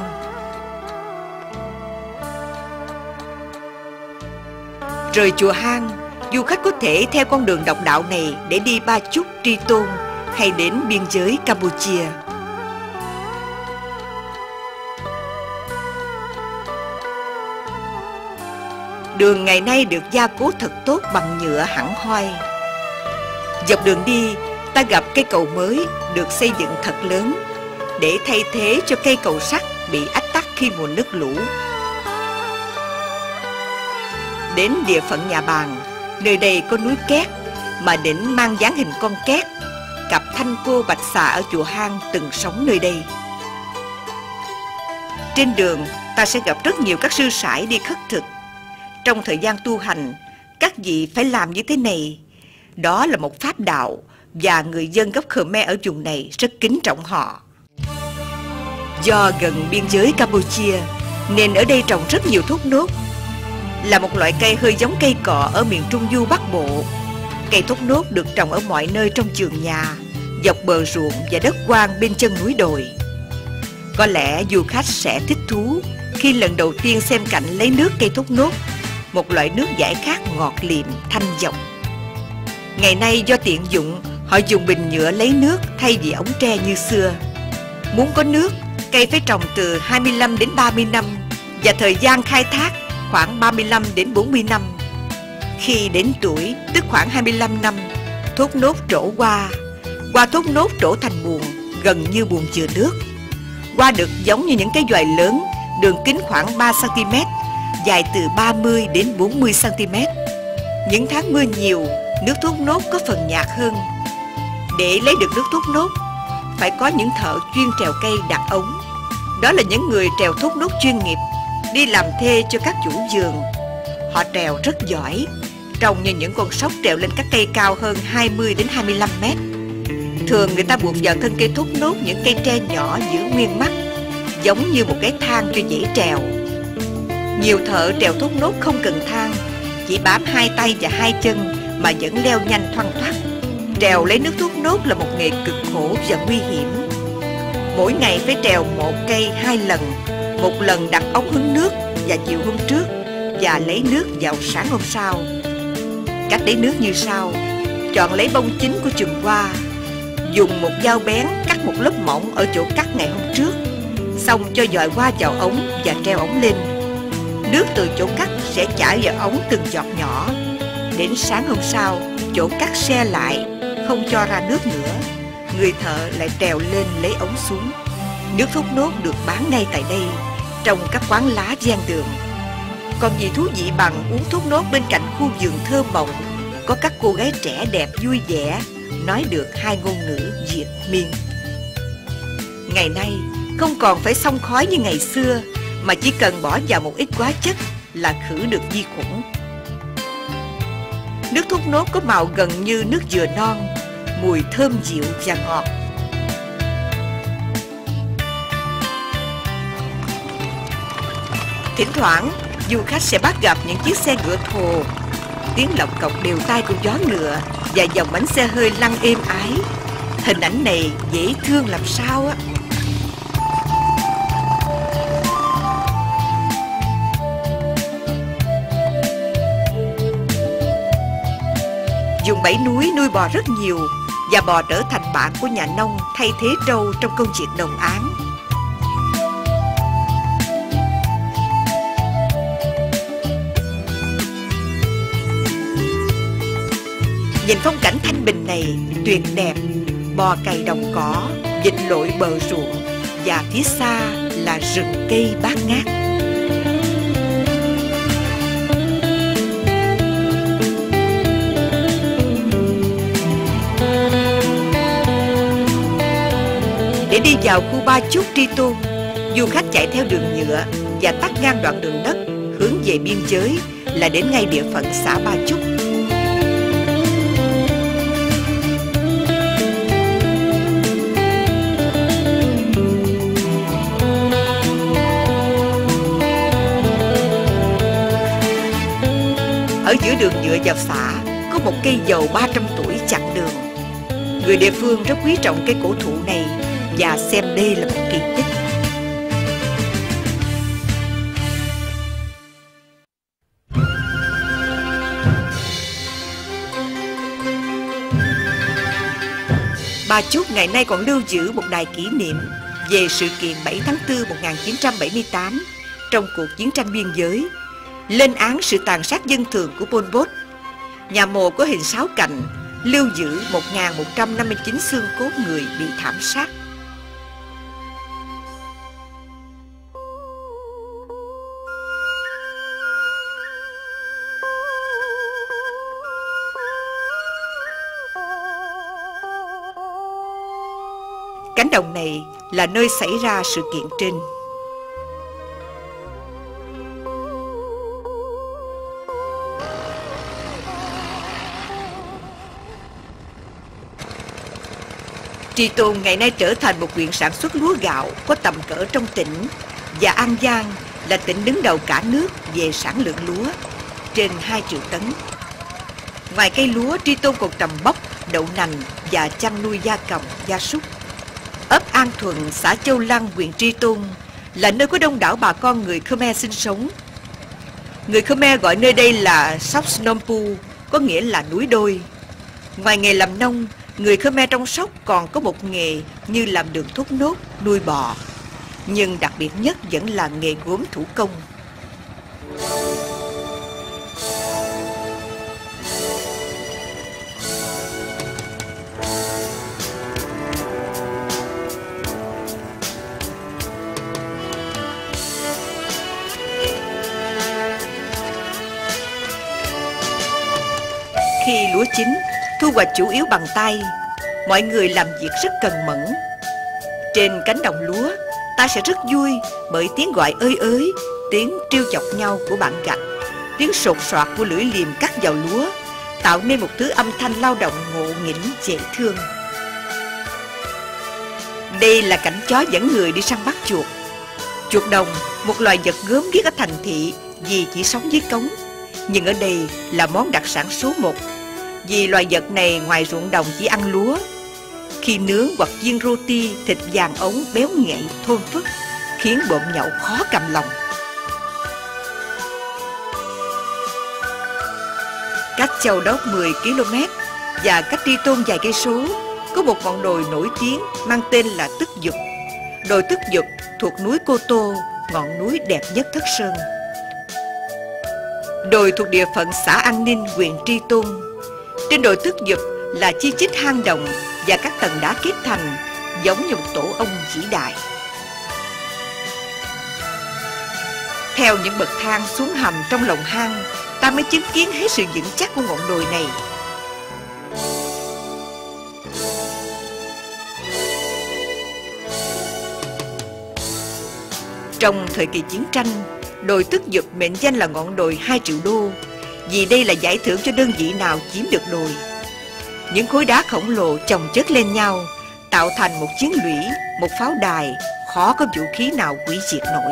Rời chùa Hang, du khách có thể theo con đường độc đạo này để đi Ba Chúc, Tri Tôn hay đến biên giới Campuchia. Đường ngày nay được gia cố thật tốt bằng nhựa hẳn hoi. Dọc đường đi, ta gặp cây cầu mới được xây dựng thật lớn để thay thế cho cây cầu sắt bị ách tắc khi mùa nước lũ. Đến địa phận nhà Bàn, nơi đây có núi Két mà đỉnh mang dáng hình con két. Cặp Thanh Cô Bạch Xà ở chùa Hang từng sống nơi đây. Trên đường, ta sẽ gặp rất nhiều các sư sãi đi khất thực. Trong thời gian tu hành, các vị phải làm như thế này. Đó là một pháp đạo và người dân gốc Khmer ở vùng này rất kính trọng họ. Do gần biên giới Campuchia nên ở đây trồng rất nhiều thốt nốt. Là một loại cây hơi giống cây cọ ở miền Trung Du Bắc Bộ. Cây thốt nốt được trồng ở mọi nơi trong vườn nhà, dọc bờ ruộng và đất hoang bên chân núi đồi. Có lẽ du khách sẽ thích thú khi lần đầu tiên xem cảnh lấy nước cây thốt nốt, một loại nước giải khát ngọt liệm, thanh dọc. Ngày nay do tiện dụng, họ dùng bình nhựa lấy nước thay vì ống tre như xưa. Muốn có nước, cây phải trồng từ 25 đến 30 năm và thời gian khai thác khoảng 35 đến 40 năm. Khi đến tuổi, tức khoảng 25 năm, thốt nốt trổ hoa. Hoa thốt nốt trổ thành buồng, gần như buồng chứa nước. Hoa được giống như những cái xoài lớn, đường kính khoảng 3 cm, dài từ 30 đến 40 cm. Những tháng mưa nhiều, nước thốt nốt có phần nhạt hơn. Để lấy được nước thốt nốt, phải có những thợ chuyên trèo cây đặt ống. Đó là những người trèo thốt nốt chuyên nghiệp, đi làm thuê cho các chủ vườn. Họ trèo rất giỏi, trông như những con sóc trèo lên các cây cao hơn 20 đến 25 mét. Thường người ta buộc vào thân cây thốt nốt những cây tre nhỏ giữ nguyên mắt, giống như một cái thang cho dễ trèo. Nhiều thợ trèo thốt nốt không cần thang, chỉ bám hai tay và hai chân mà vẫn leo nhanh thoăn thoắt. Trèo lấy nước thốt nốt là một nghề cực khổ và nguy hiểm. Mỗi ngày phải trèo một cây 2 lần, một lần đặt ống hứng nước vào chiều hôm trước và lấy nước vào sáng hôm sau. Cách lấy nước như sau: chọn lấy bông chính của chùm hoa, dùng một dao bén cắt một lớp mỏng ở chỗ cắt ngày hôm trước, xong cho giọi hoa vào ống và treo ống lên. Nước từ chỗ cắt sẽ chảy vào ống từng giọt nhỏ. Đến sáng hôm sau, chỗ cắt xe lại, không cho ra nước nữa. Người thợ lại trèo lên lấy ống xuống. Nước thốt nốt được bán ngay tại đây, trong các quán lá ven đường. Còn gì thú vị bằng uống thốt nốt bên cạnh khu vườn thơ mộng, có các cô gái trẻ đẹp vui vẻ, nói được 2 ngôn ngữ Việt Miên. Ngày nay không còn phải xông khói như ngày xưa, mà chỉ cần bỏ vào một ít hóa chất là khử được vi khuẩn. Nước thốt nốt có màu gần như nước dừa non, mùi thơm dịu và ngọt. Thỉnh thoảng du khách sẽ bắt gặp những chiếc xe ngựa thồ, tiếng lộc cộc đều tai của gió ngựa và dòng bánh xe hơi lăn êm ái. Hình ảnh này dễ thương làm sao á. Vùng Bảy Núi nuôi bò rất nhiều, và bò trở thành bạn của nhà nông thay thế trâu trong công việc đồng áng. Nhìn phong cảnh thanh bình này tuyệt đẹp, bò cày đồng cỏ, vịt lội bờ ruộng, và phía xa là rừng cây bát ngát. Để đi vào khu Ba Chúc Tri Tôn, du khách chạy theo đường nhựa và tắt ngang đoạn đường đất hướng về biên giới là đến ngay địa phận xã Ba Chúc. Ở giữa đường nhựa vào xã có một cây dầu 300 tuổi chặn đường. Người địa phương rất quý trọng cây cổ thụ này và xem đây là một kỳ tích. Ba Chúc ngày nay còn lưu giữ một đài kỷ niệm về sự kiện 7 tháng 4 1978 trong cuộc chiến tranh biên giới, lên án sự tàn sát dân thường của Pol Pot. Nhà mồ có hình 6 cạnh, lưu giữ 1.159 xương cốt người bị thảm sát. Cánh đồng này là nơi xảy ra sự kiện trên. Tri Tôn ngày nay trở thành một huyện sản xuất lúa gạo có tầm cỡ trong tỉnh, và An Giang là tỉnh đứng đầu cả nước về sản lượng lúa, trên 2 triệu tấn. Ngoài cây lúa, Tri Tôn còn trồng bắp, đậu nành và chăn nuôi gia cầm, gia súc. Ấp An Thuận, xã Châu Lăng, huyện Tri Tôn là nơi có đông đảo bà con người Khmer sinh sống. Người Khmer gọi nơi đây là Sóc Snom Pu, có nghĩa là núi đôi. Ngoài nghề làm nông, người Khmer trong Sóc còn có một nghề như làm đường thốt nốt, nuôi bò. Nhưng đặc biệt nhất vẫn là nghề gốm thủ công. Khi lúa chín, thu hoạch chủ yếu bằng tay, mọi người làm việc rất cần mẫn. Trên cánh đồng lúa, ta sẽ rất vui bởi tiếng gọi ơi ới, tiếng trêu chọc nhau của bạn gặt, tiếng sột soạt của lưỡi liềm cắt vào lúa, tạo nên một thứ âm thanh lao động ngộ nghĩnh dễ thương. Đây là cảnh chó dẫn người đi săn bắt chuột. Chuột đồng, một loài vật gớm ghiếc ở thành thị vì chỉ sống dưới cống, nhưng ở đây là món đặc sản số 1, vì loài vật này ngoài ruộng đồng chỉ ăn lúa. Khi nướng hoặc chiên roti, thịt vàng ống béo ngậy thơm phức, khiến bọn nhậu khó cầm lòng. Cách Châu Đốc 10 km và cách Tri Tôn vài cây số, có một ngọn đồi nổi tiếng mang tên là Tức Dục. Đồi Tức Dục thuộc núi Cô Tô, ngọn núi đẹp nhất Thất Sơn. Đồi thuộc địa phận xã An Ninh, huyện Tri Tôn. Trên đồi Tức Dục là chi chít hang động và các tầng đá kết thành, giống như một tổ ong vĩ đại. Theo những bậc thang xuống hầm trong lòng hang, ta mới chứng kiến hết sự vững chắc của ngọn đồi này. Trong thời kỳ chiến tranh, đồi Tức Dục mệnh danh là ngọn đồi 2 triệu đô, vì đây là giải thưởng cho đơn vị nào chiếm được đồi. Những khối đá khổng lồ chồng chất lên nhau, tạo thành một chiến lũy, một pháo đài, khó có vũ khí nào hủy diệt nổi.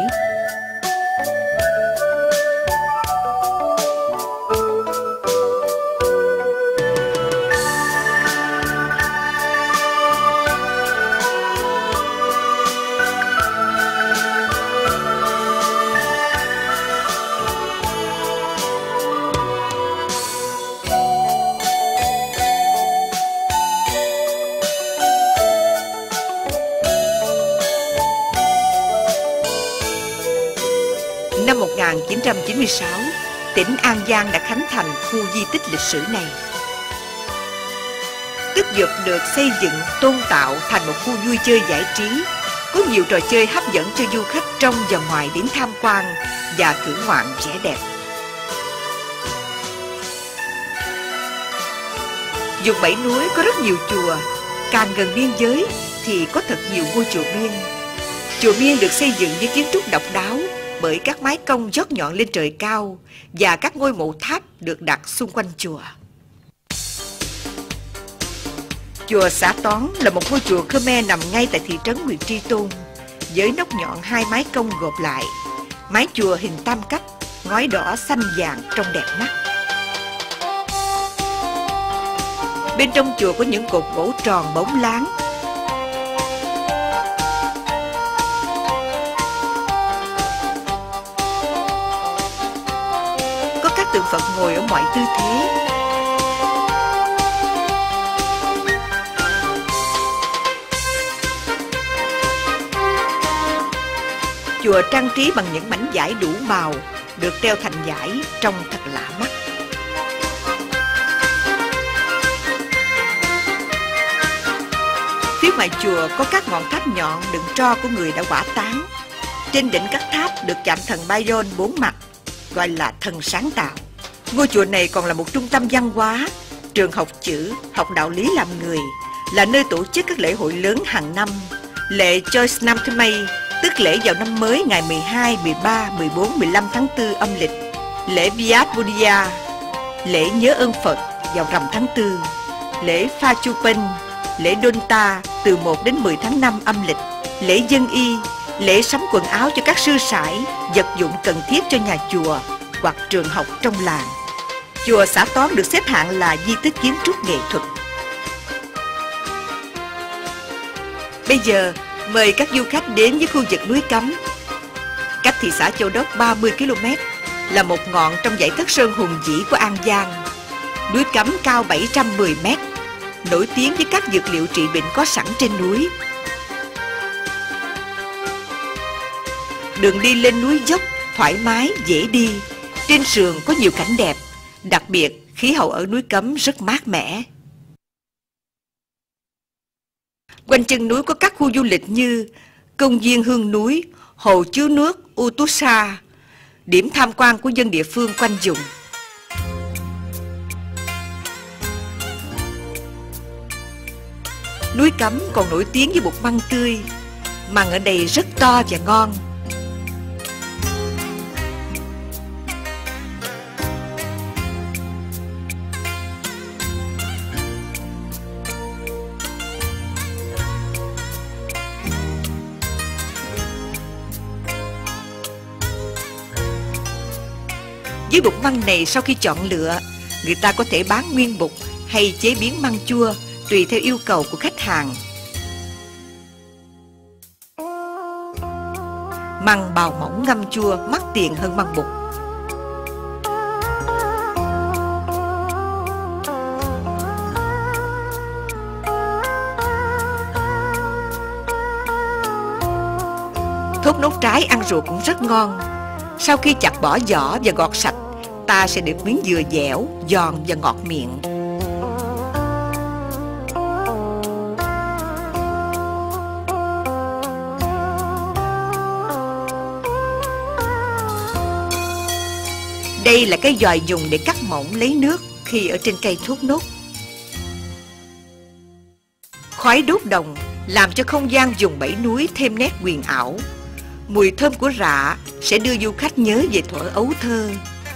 Năm 1996, tỉnh An Giang đã khánh thành khu di tích lịch sử này. Tức Dục được xây dựng tôn tạo thành một khu vui chơi giải trí, có nhiều trò chơi hấp dẫn cho du khách trong và ngoài đến tham quan và thưởng ngoạn vẻ đẹp. Vùng Bảy Núi có rất nhiều chùa, càng gần biên giới thì có thật nhiều ngôi chùa miên. Chùa miên được xây dựng với kiến trúc độc đáo, bởi các mái cong dốc nhọn lên trời cao và các ngôi mộ tháp được đặt xung quanh chùa. Chùa Xã Toán là một ngôi chùa Khmer nằm ngay tại thị trấn huyện Tri Tôn, với nóc nhọn 2 mái cong gộp lại. Mái chùa hình tam cách, ngói đỏ xanh vàng trông đẹp mắt. Bên trong chùa có những cột gỗ tròn bóng láng. Các tượng Phật ngồi ở mọi tư thế. Chùa trang trí bằng những mảnh vải đủ màu, được treo thành vải, trông thật lạ mắt. Phía ngoài chùa có các ngọn tháp nhọn đựng tro của người đã hỏa táng. Trên đỉnh các tháp được chạm thần Bayon 4 mặt, gọi là thần sáng tạo. Ngôi chùa này còn là một trung tâm văn hóa, trường học chữ, học đạo lý làm người, là nơi tổ chức các lễ hội lớn hàng năm. Lễ Choice Nam Thứ Mây, tức lễ vào năm mới ngày 12, 13, 14, 15 tháng 4 âm lịch. Lễ Viat Buddha, lễ nhớ ơn Phật vào rằm tháng 4. Lễ Pha Chupen, lễ Donta từ 1 đến 10 tháng 5 âm lịch. Lễ Dân Y, lễ sắm quần áo cho các sư sãi, vật dụng cần thiết cho nhà chùa hoặc trường học trong làng. Chùa Xã Toán được xếp hạng là di tích kiến trúc nghệ thuật. Bây giờ, mời các du khách đến với khu vực núi Cấm. Cách thị xã Châu Đốc 30 km, là một ngọn trong dãy Thất Sơn hùng vĩ của An Giang. Núi Cấm cao 710 mét, nổi tiếng với các dược liệu trị bệnh có sẵn trên núi. Đường đi lên núi dốc, thoải mái, dễ đi. Trên sườn có nhiều cảnh đẹp, đặc biệt khí hậu ở núi Cấm rất mát mẻ. Quanh chân núi có các khu du lịch như công viên Hương Núi, hồ chứa nước Utusa, điểm tham quan của dân địa phương quanh vùng. Núi Cấm còn nổi tiếng với bột măng tươi. Măng ở đây rất to và ngon. Với bột măng này, sau khi chọn lựa, người ta có thể bán nguyên bột hay chế biến măng chua tùy theo yêu cầu của khách hàng. Măng bào mỏng ngâm chua mắc tiền hơn măng bột. Thốt nốt trái ăn ruột cũng rất ngon. Sau khi chặt bỏ vỏ và gọt sạch, ta sẽ được miếng dừa dẻo, giòn và ngọt miệng. Đây là cái giòi dùng để cắt mỏng lấy nước khi ở trên cây thốt nốt. Khói đốt đồng làm cho không gian vùng 7 núi thêm nét huyền ảo. Mùi thơm của rạ sẽ đưa du khách nhớ về thuở ấu thơ.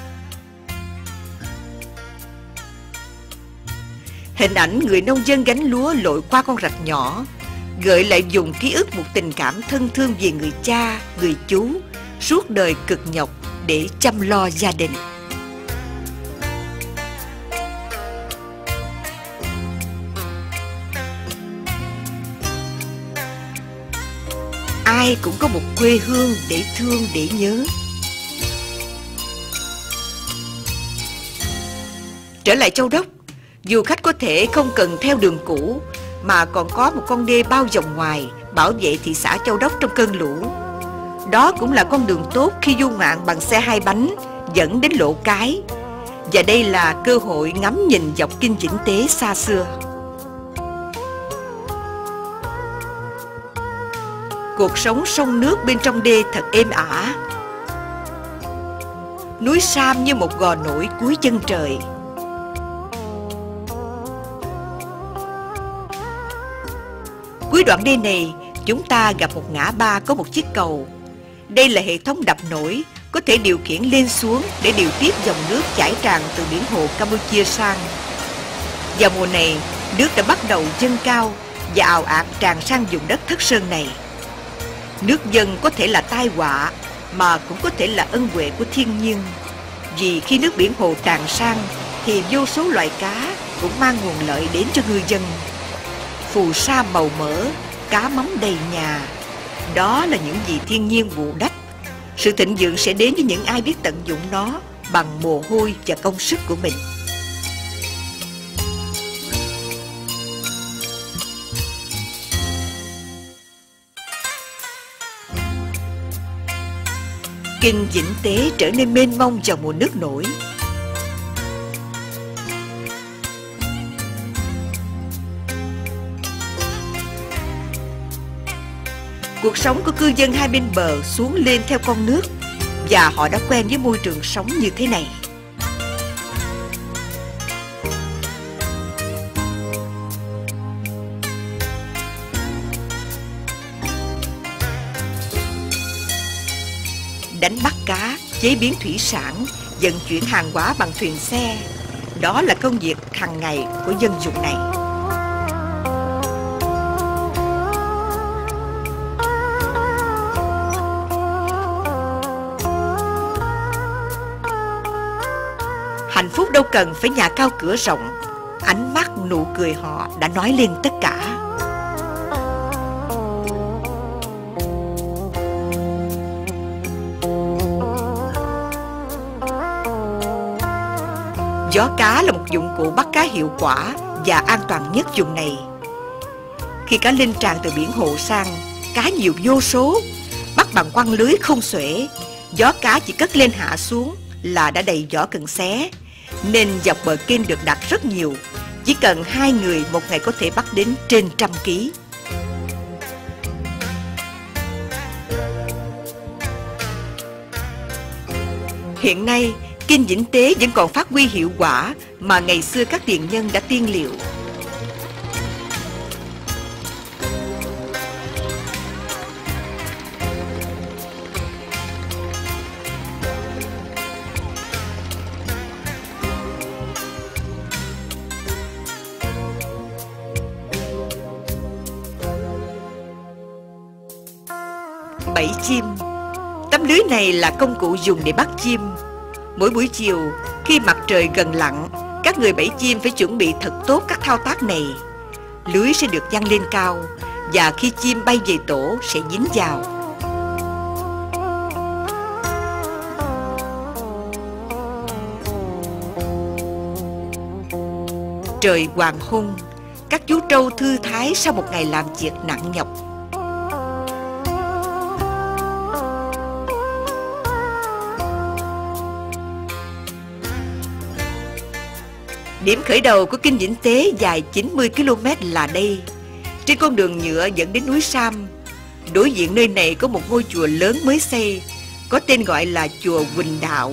Hình ảnh người nông dân gánh lúa lội qua con rạch nhỏ gợi lại vùng ký ức một tình cảm thân thương về người cha, người chú suốt đời cực nhọc để chăm lo gia đình. Ai cũng có một quê hương để thương, để nhớ. Trở lại Châu Đốc, du khách có thể không cần theo đường cũ mà còn có một con đê bao vòng ngoài bảo vệ thị xã Châu Đốc trong cơn lũ. Đó cũng là con đường tốt khi du ngoạn bằng xe 2 bánh dẫn đến Lỗ Cái. Và đây là cơ hội ngắm nhìn dọc Kinh Vĩnh Tế xa xưa. Cuộc sống sông nước bên trong đê thật êm ả. Núi Sam như một gò nổi cuối chân trời. Cuối đoạn đê này, chúng ta gặp một ngã ba có một chiếc cầu. Đây là hệ thống đập nổi, có thể điều khiển lên xuống để điều tiết dòng nước chảy tràn từ biển hồ Campuchia sang. Vào mùa này, nước đã bắt đầu dâng cao và ào ạt tràn sang vùng đất Thất Sơn này. Nước dâng có thể là tai họa, mà cũng có thể là ân huệ của thiên nhiên. Vì khi nước biển hồ tràn sang, thì vô số loài cá cũng mang nguồn lợi đến cho ngư dân. Phù sa màu mỡ, cá mắm đầy nhà. Đó là những gì thiên nhiên bù đắp. Sự thịnh vượng sẽ đến với những ai biết tận dụng nó bằng mồ hôi và công sức của mình. Kinh Vĩnh Tế trở nên mênh mông vào mùa nước nổi. Cuộc sống của cư dân hai bên bờ xuống lên theo con nước, và họ đã quen với môi trường sống như thế này. Đánh bắt cá, chế biến thủy sản, vận chuyển hàng hóa bằng thuyền xe, đó là công việc hàng ngày của dân vùng này. Hạnh phúc đâu cần phải nhà cao cửa rộng. Ánh mắt, nụ cười họ đã nói lên tất cả. Gió cá là một dụng cụ bắt cá hiệu quả và an toàn nhất vùng này. Khi cá lên tràn từ biển Hồ sang, cá nhiều vô số, bắt bằng quăng lưới không xuể. Gió cá chỉ cất lên hạ xuống là đã đầy giỏ cần xé, nên dọc bờ kênh được đặt rất nhiều. Chỉ cần 2 người một ngày có thể bắt đến trên 100 kg. Hiện nay, kênh Vĩnh Tế vẫn còn phát huy hiệu quả mà ngày xưa các tiền nhân đã tiên liệu. Bẫy chim. Tấm lưới này là công cụ dùng để bắt chim. Mỗi buổi chiều, khi mặt trời gần lặn, các người bẫy chim phải chuẩn bị thật tốt các thao tác này. Lưới sẽ được giăng lên cao, và khi chim bay về tổ sẽ dính vào. Trời hoàng hôn, các chú trâu thư thái sau một ngày làm việc nặng nhọc. Điểm khởi đầu của kênh Vĩnh Tế dài 90 km là đây. Trên con đường nhựa dẫn đến núi Sam, đối diện nơi này có một ngôi chùa lớn mới xây, có tên gọi là chùa Huỳnh Đạo.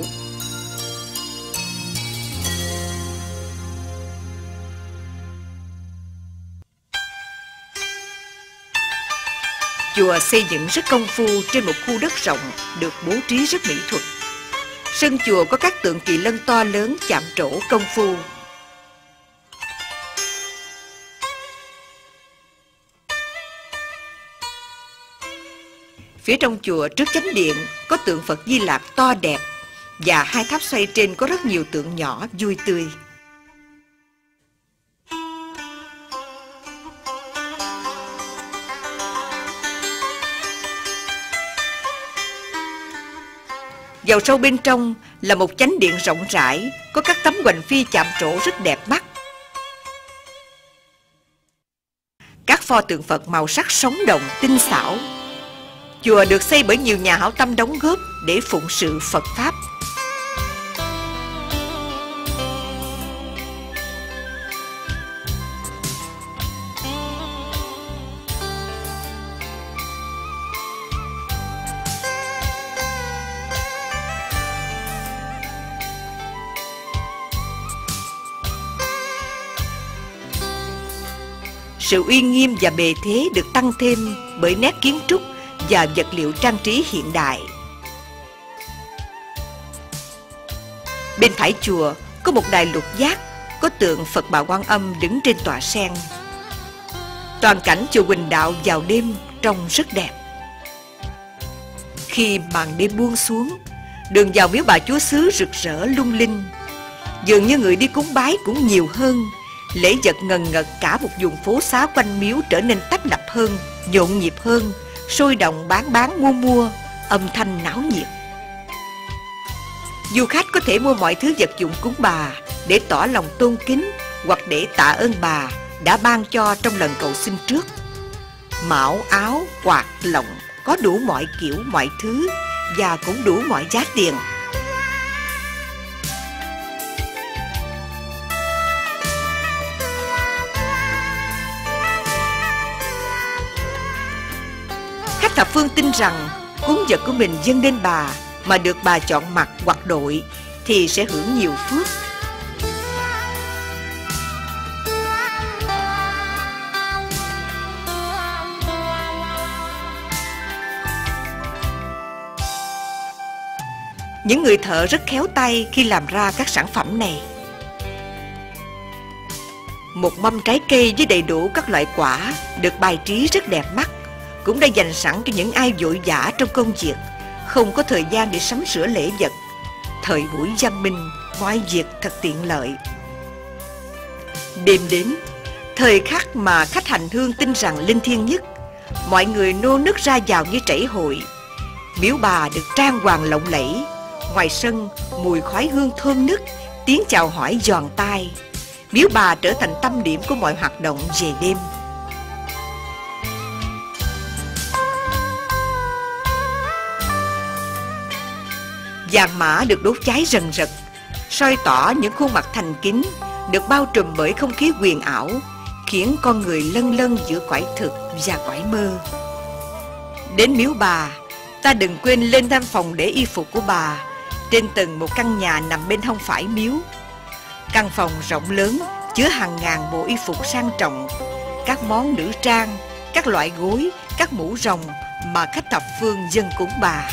Chùa xây dựng rất công phu trên một khu đất rộng, được bố trí rất mỹ thuật. Sân chùa có các tượng kỳ lân to lớn chạm trổ công phu. Phía trong chùa trước chánh điện có tượng Phật Di Lặc to đẹp, và 2 tháp xoay trên có rất nhiều tượng nhỏ vui tươi. Vào sâu bên trong là một chánh điện rộng rãi, có các tấm hoành phi chạm trổ rất đẹp mắt. Các pho tượng Phật màu sắc sống động, tinh xảo. Chùa được xây bởi nhiều nhà hảo tâm đóng góp để phụng sự Phật Pháp. Sự uy nghiêm và bề thế được tăng thêm bởi nét kiến trúc và vật liệu trang trí hiện đại. Bên phải chùa có một đài lục giác, có tượng Phật Bà Quan Âm đứng trên tọa sen. Toàn cảnh chùa Huỳnh Đạo vào đêm trông rất đẹp. Khi màn đêm buông xuống, đường vào miếu bà Chúa Xứ rực rỡ lung linh. Dường như người đi cúng bái cũng nhiều hơn. Lễ vật ngần ngật cả một vùng phố xá quanh miếu trở nên tấp nập hơn, nhộn nhịp hơn, sôi động bán mua, âm thanh náo nhiệt. Du khách có thể mua mọi thứ vật dụng cúng bà để tỏ lòng tôn kính hoặc để tạ ơn bà đã ban cho trong lần cầu xin trước. Mão, áo, quạt, lọng có đủ mọi kiểu mọi thứ và cũng đủ mọi giá tiền. Khách thập phương tin rằng cúng vật của mình dâng lên bà mà được bà chọn mặc hoặc đội thì sẽ hưởng nhiều phước. Những người thợ rất khéo tay khi làm ra các sản phẩm này. Một mâm trái cây với đầy đủ các loại quả được bài trí rất đẹp mắt, cũng đã dành sẵn cho những ai vội vã trong công việc, không có thời gian để sắm sửa lễ vật. Thời buổi văn minh, mọi việc thật tiện lợi. Đêm đến, thời khắc mà khách hành hương tin rằng linh thiêng nhất, mọi người nô nức ra vào như trảy hội. Miếu bà được trang hoàng lộng lẫy, ngoài sân mùi khói hương thơm nức tiếng chào hỏi giòn tai. Miếu bà trở thành tâm điểm của mọi hoạt động về đêm. Vàng mã được đốt cháy rần rật, soi tỏ những khuôn mặt thành kính, được bao trùm bởi không khí huyền ảo, khiến con người lân lân giữa cõi thực và cõi mơ. Đến miếu bà, ta đừng quên lên thăm phòng để y phục của bà, trên tầng một căn nhà nằm bên hông phải miếu. Căn phòng rộng lớn, chứa hàng ngàn bộ y phục sang trọng, các món nữ trang, các loại gối, các mũ rồng mà khách thập phương dâng cúng bà.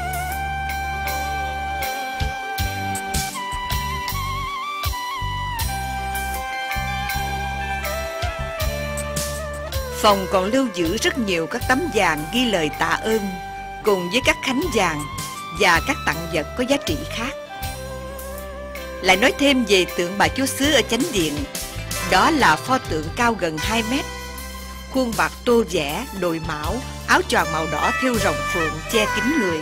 Phòng còn lưu giữ rất nhiều các tấm vàng ghi lời tạ ơn, cùng với các khánh vàng và các tặng vật có giá trị khác. Lại nói thêm về tượng bà Chúa Xứ ở chánh điện. Đó là pho tượng cao gần 2 mét, khuôn mặt tô vẽ, đồi mão, áo choàng màu đỏ thêu rồng phượng che kín người.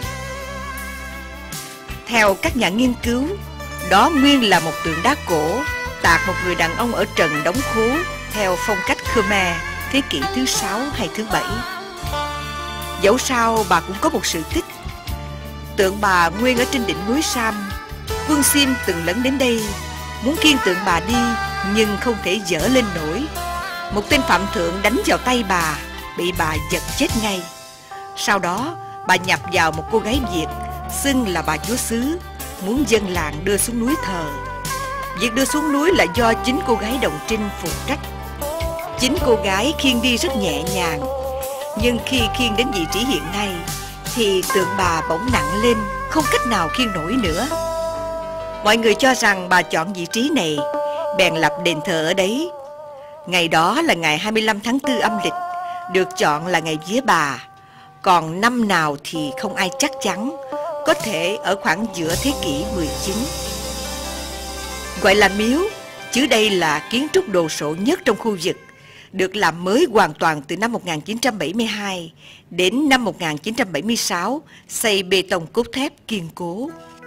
Theo các nhà nghiên cứu, đó nguyên là một tượng đá cổ tạc một người đàn ông ở trần đóng khố theo phong cách Khmer thế kỷ thứ 6 hay thứ 7. Dẫu sao bà cũng có một sự tích. Tượng bà nguyên ở trên đỉnh núi Sam. Quân Sim từng lấn đến đây, muốn khiêng tượng bà đi, nhưng không thể dỡ lên nổi. Một tên phạm thượng đánh vào tay bà, bị bà giật chết ngay. Sau đó bà nhập vào một cô gái Việt, xưng là bà Chúa Xứ, muốn dân làng đưa xuống núi thờ. Việc đưa xuống núi là do chính cô gái Đồng Trinh phụ trách. Chính cô gái khiêng đi rất nhẹ nhàng, nhưng khi khiêng đến vị trí hiện nay thì tượng bà bỗng nặng lên, không cách nào khiêng nổi nữa. Mọi người cho rằng bà chọn vị trí này, bèn lập đền thờ ở đấy. Ngày đó là ngày 25 tháng 4 âm lịch, được chọn là ngày vía bà. Còn năm nào thì không ai chắc chắn, có thể ở khoảng giữa thế kỷ 19. Gọi là miếu, chứ đây là kiến trúc đồ sộ nhất trong khu vực, được làm mới hoàn toàn từ năm 1972 đến năm 1976, xây bê tông cốt thép kiên cố.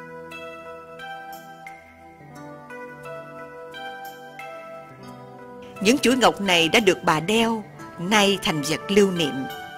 Những chuỗi ngọc này đã được bà đeo, nay thành vật lưu niệm.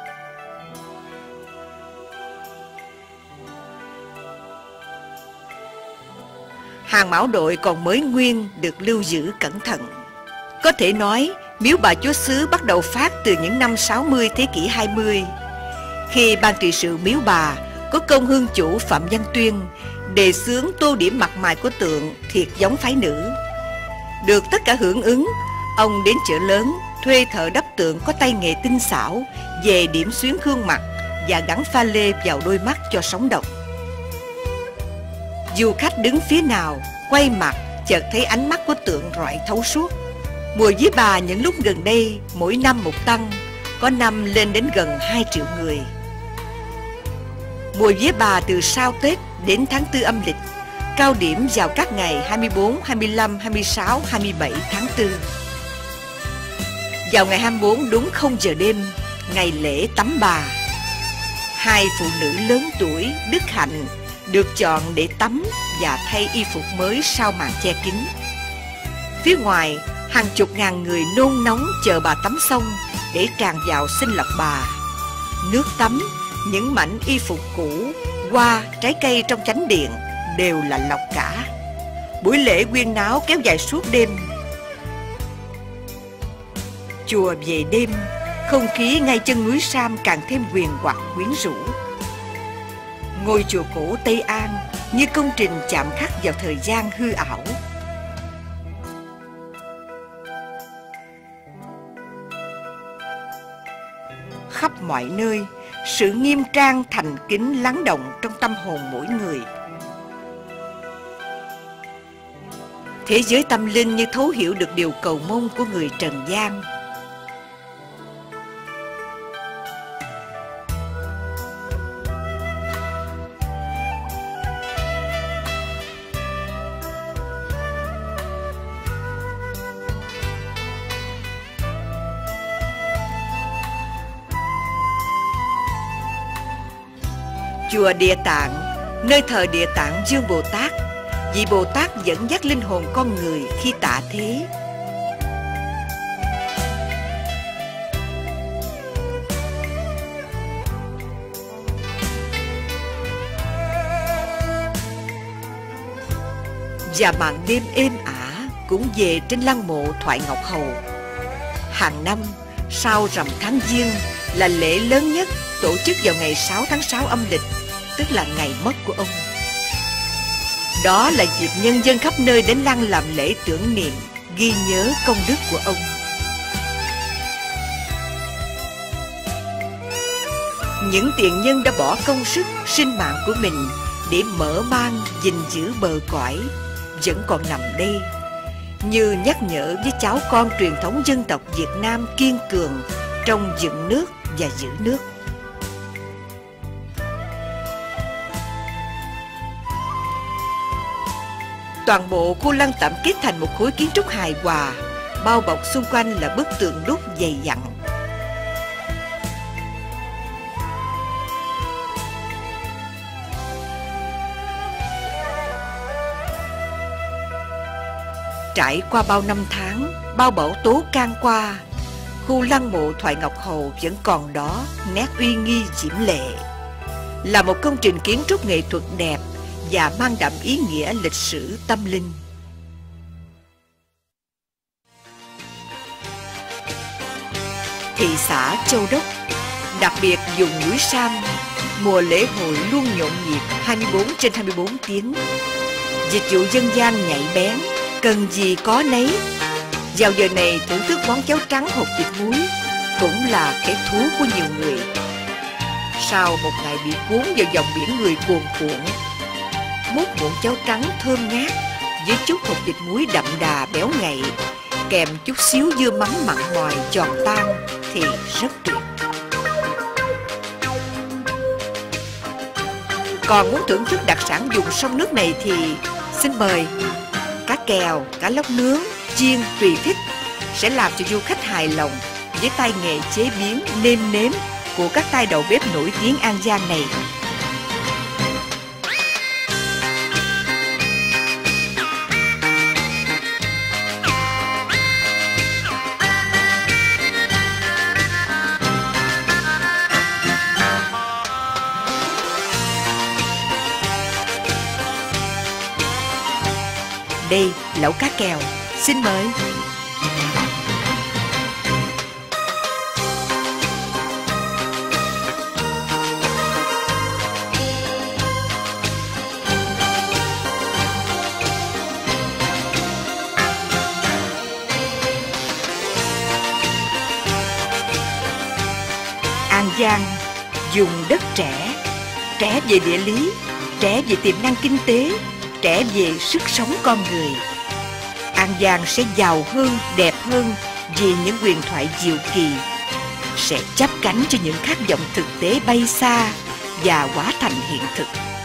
Hàng mão đội còn mới nguyên được lưu giữ cẩn thận. Có thể nói, miếu bà Chúa Xứ bắt đầu phát từ những năm 60 thế kỷ 20, khi ban trị sự miếu bà có công hương chủ Phạm Văn Tuyên đề xướng tô điểm mặt mày của tượng thiệt giống phái nữ. Được tất cả hưởng ứng, ông đến chợ lớn thuê thợ đắp tượng có tay nghề tinh xảo về điểm xuyến gương mặt và gắn pha lê vào đôi mắt cho sống động. Du khách đứng phía nào quay mặt chợt thấy ánh mắt của tượng rọi thấu suốt. Mùa vía bà những lúc gần đây mỗi năm một tăng, có năm lên đến gần 2 triệu người. Mùa vía bà từ sau Tết đến tháng 4 âm lịch, cao điểm vào các ngày 24, 25, 26, 27 tháng 4. Vào ngày 24 đúng 0 giờ đêm, ngày lễ tắm bà, 2 phụ nữ lớn tuổi đức hạnh được chọn để tắm và thay y phục mới sau màn che kín. Phía ngoài, hàng chục ngàn người nôn nóng chờ bà tắm xong để tràn vào xin lọc bà. Nước tắm, những mảnh y phục cũ, hoa, trái cây trong chánh điện đều là lọc cả. Buổi lễ huyên náo kéo dài suốt đêm. Chùa về đêm, không khí ngay chân núi Sam càng thêm huyền hoặc quyến rũ. Ngôi chùa cổ Tây An như công trình chạm khắc vào thời gian hư ảo. Khắp mọi nơi, sự nghiêm trang thành kính lắng động trong tâm hồn mỗi người. Thế giới tâm linh như thấu hiểu được điều cầu mong của người trần gian. Chùa Địa Tạng, nơi thờ Địa Tạng Dương Bồ Tát, vị Bồ Tát dẫn dắt linh hồn con người khi tạ thế. Và màn đêm êm ả cũng về trên lăng mộ Thoại Ngọc Hầu. Hàng năm sau rằm tháng Giêng là lễ lớn nhất, tổ chức vào ngày 6 tháng 6 âm lịch, tức là ngày mất của ông. Đó là dịp nhân dân khắp nơi đến lăng làm lễ tưởng niệm, ghi nhớ công đức của ông. Những tiền nhân đã bỏ công sức, sinh mạng của mình để mở mang, gìn giữ bờ cõi vẫn còn nằm đây, như nhắc nhở với cháu con truyền thống dân tộc Việt Nam kiên cường trong dựng nước và giữ nước. Toàn bộ khu lăng tạm kết thành một khối kiến trúc hài hòa, bao bọc xung quanh là bức tường đúc dày dặn. Trải qua bao năm tháng, bao bão tố can qua, khu lăng mộ Thoại Ngọc Hầu vẫn còn đó nét uy nghi diễm lệ, là một công trình kiến trúc nghệ thuật đẹp và mang đậm ý nghĩa lịch sử tâm linh. Thị xã Châu Đốc, đặc biệt vùng núi Sam, mùa lễ hội luôn nhộn nhịp 24/24 tiếng. Dịch vụ dân gian nhạy bén, cần gì có nấy. Vào giờ này thưởng thức món cháo trắng hột vịt muối cũng là cái thú của nhiều người. Sau một ngày bị cuốn vào dòng biển người cuồn cuộn, múc muỗng cháo trắng thơm ngát với chút hột vịt muối đậm đà béo ngậy, kèm chút xíu dưa mắm mặn mòi giòn tan thì rất tuyệt. Còn muốn thưởng thức đặc sản vùng sông nước này thì xin mời. Cá kèo, cá lóc nướng, chiên tùy thích sẽ làm cho du khách hài lòng với tay nghề chế biến nêm nếm của các tay đầu bếp nổi tiếng An Giang này. Đây, lẩu cá kèo, xin mời. An Giang, vùng đất trẻ, trẻ về địa lý, trẻ về tiềm năng kinh tế, trẻ về sức sống con người. An Giang sẽ giàu hơn, đẹp hơn vì những huyền thoại diệu kỳ, sẽ chắp cánh cho những khát vọng thực tế bay xa và hóa thành hiện thực.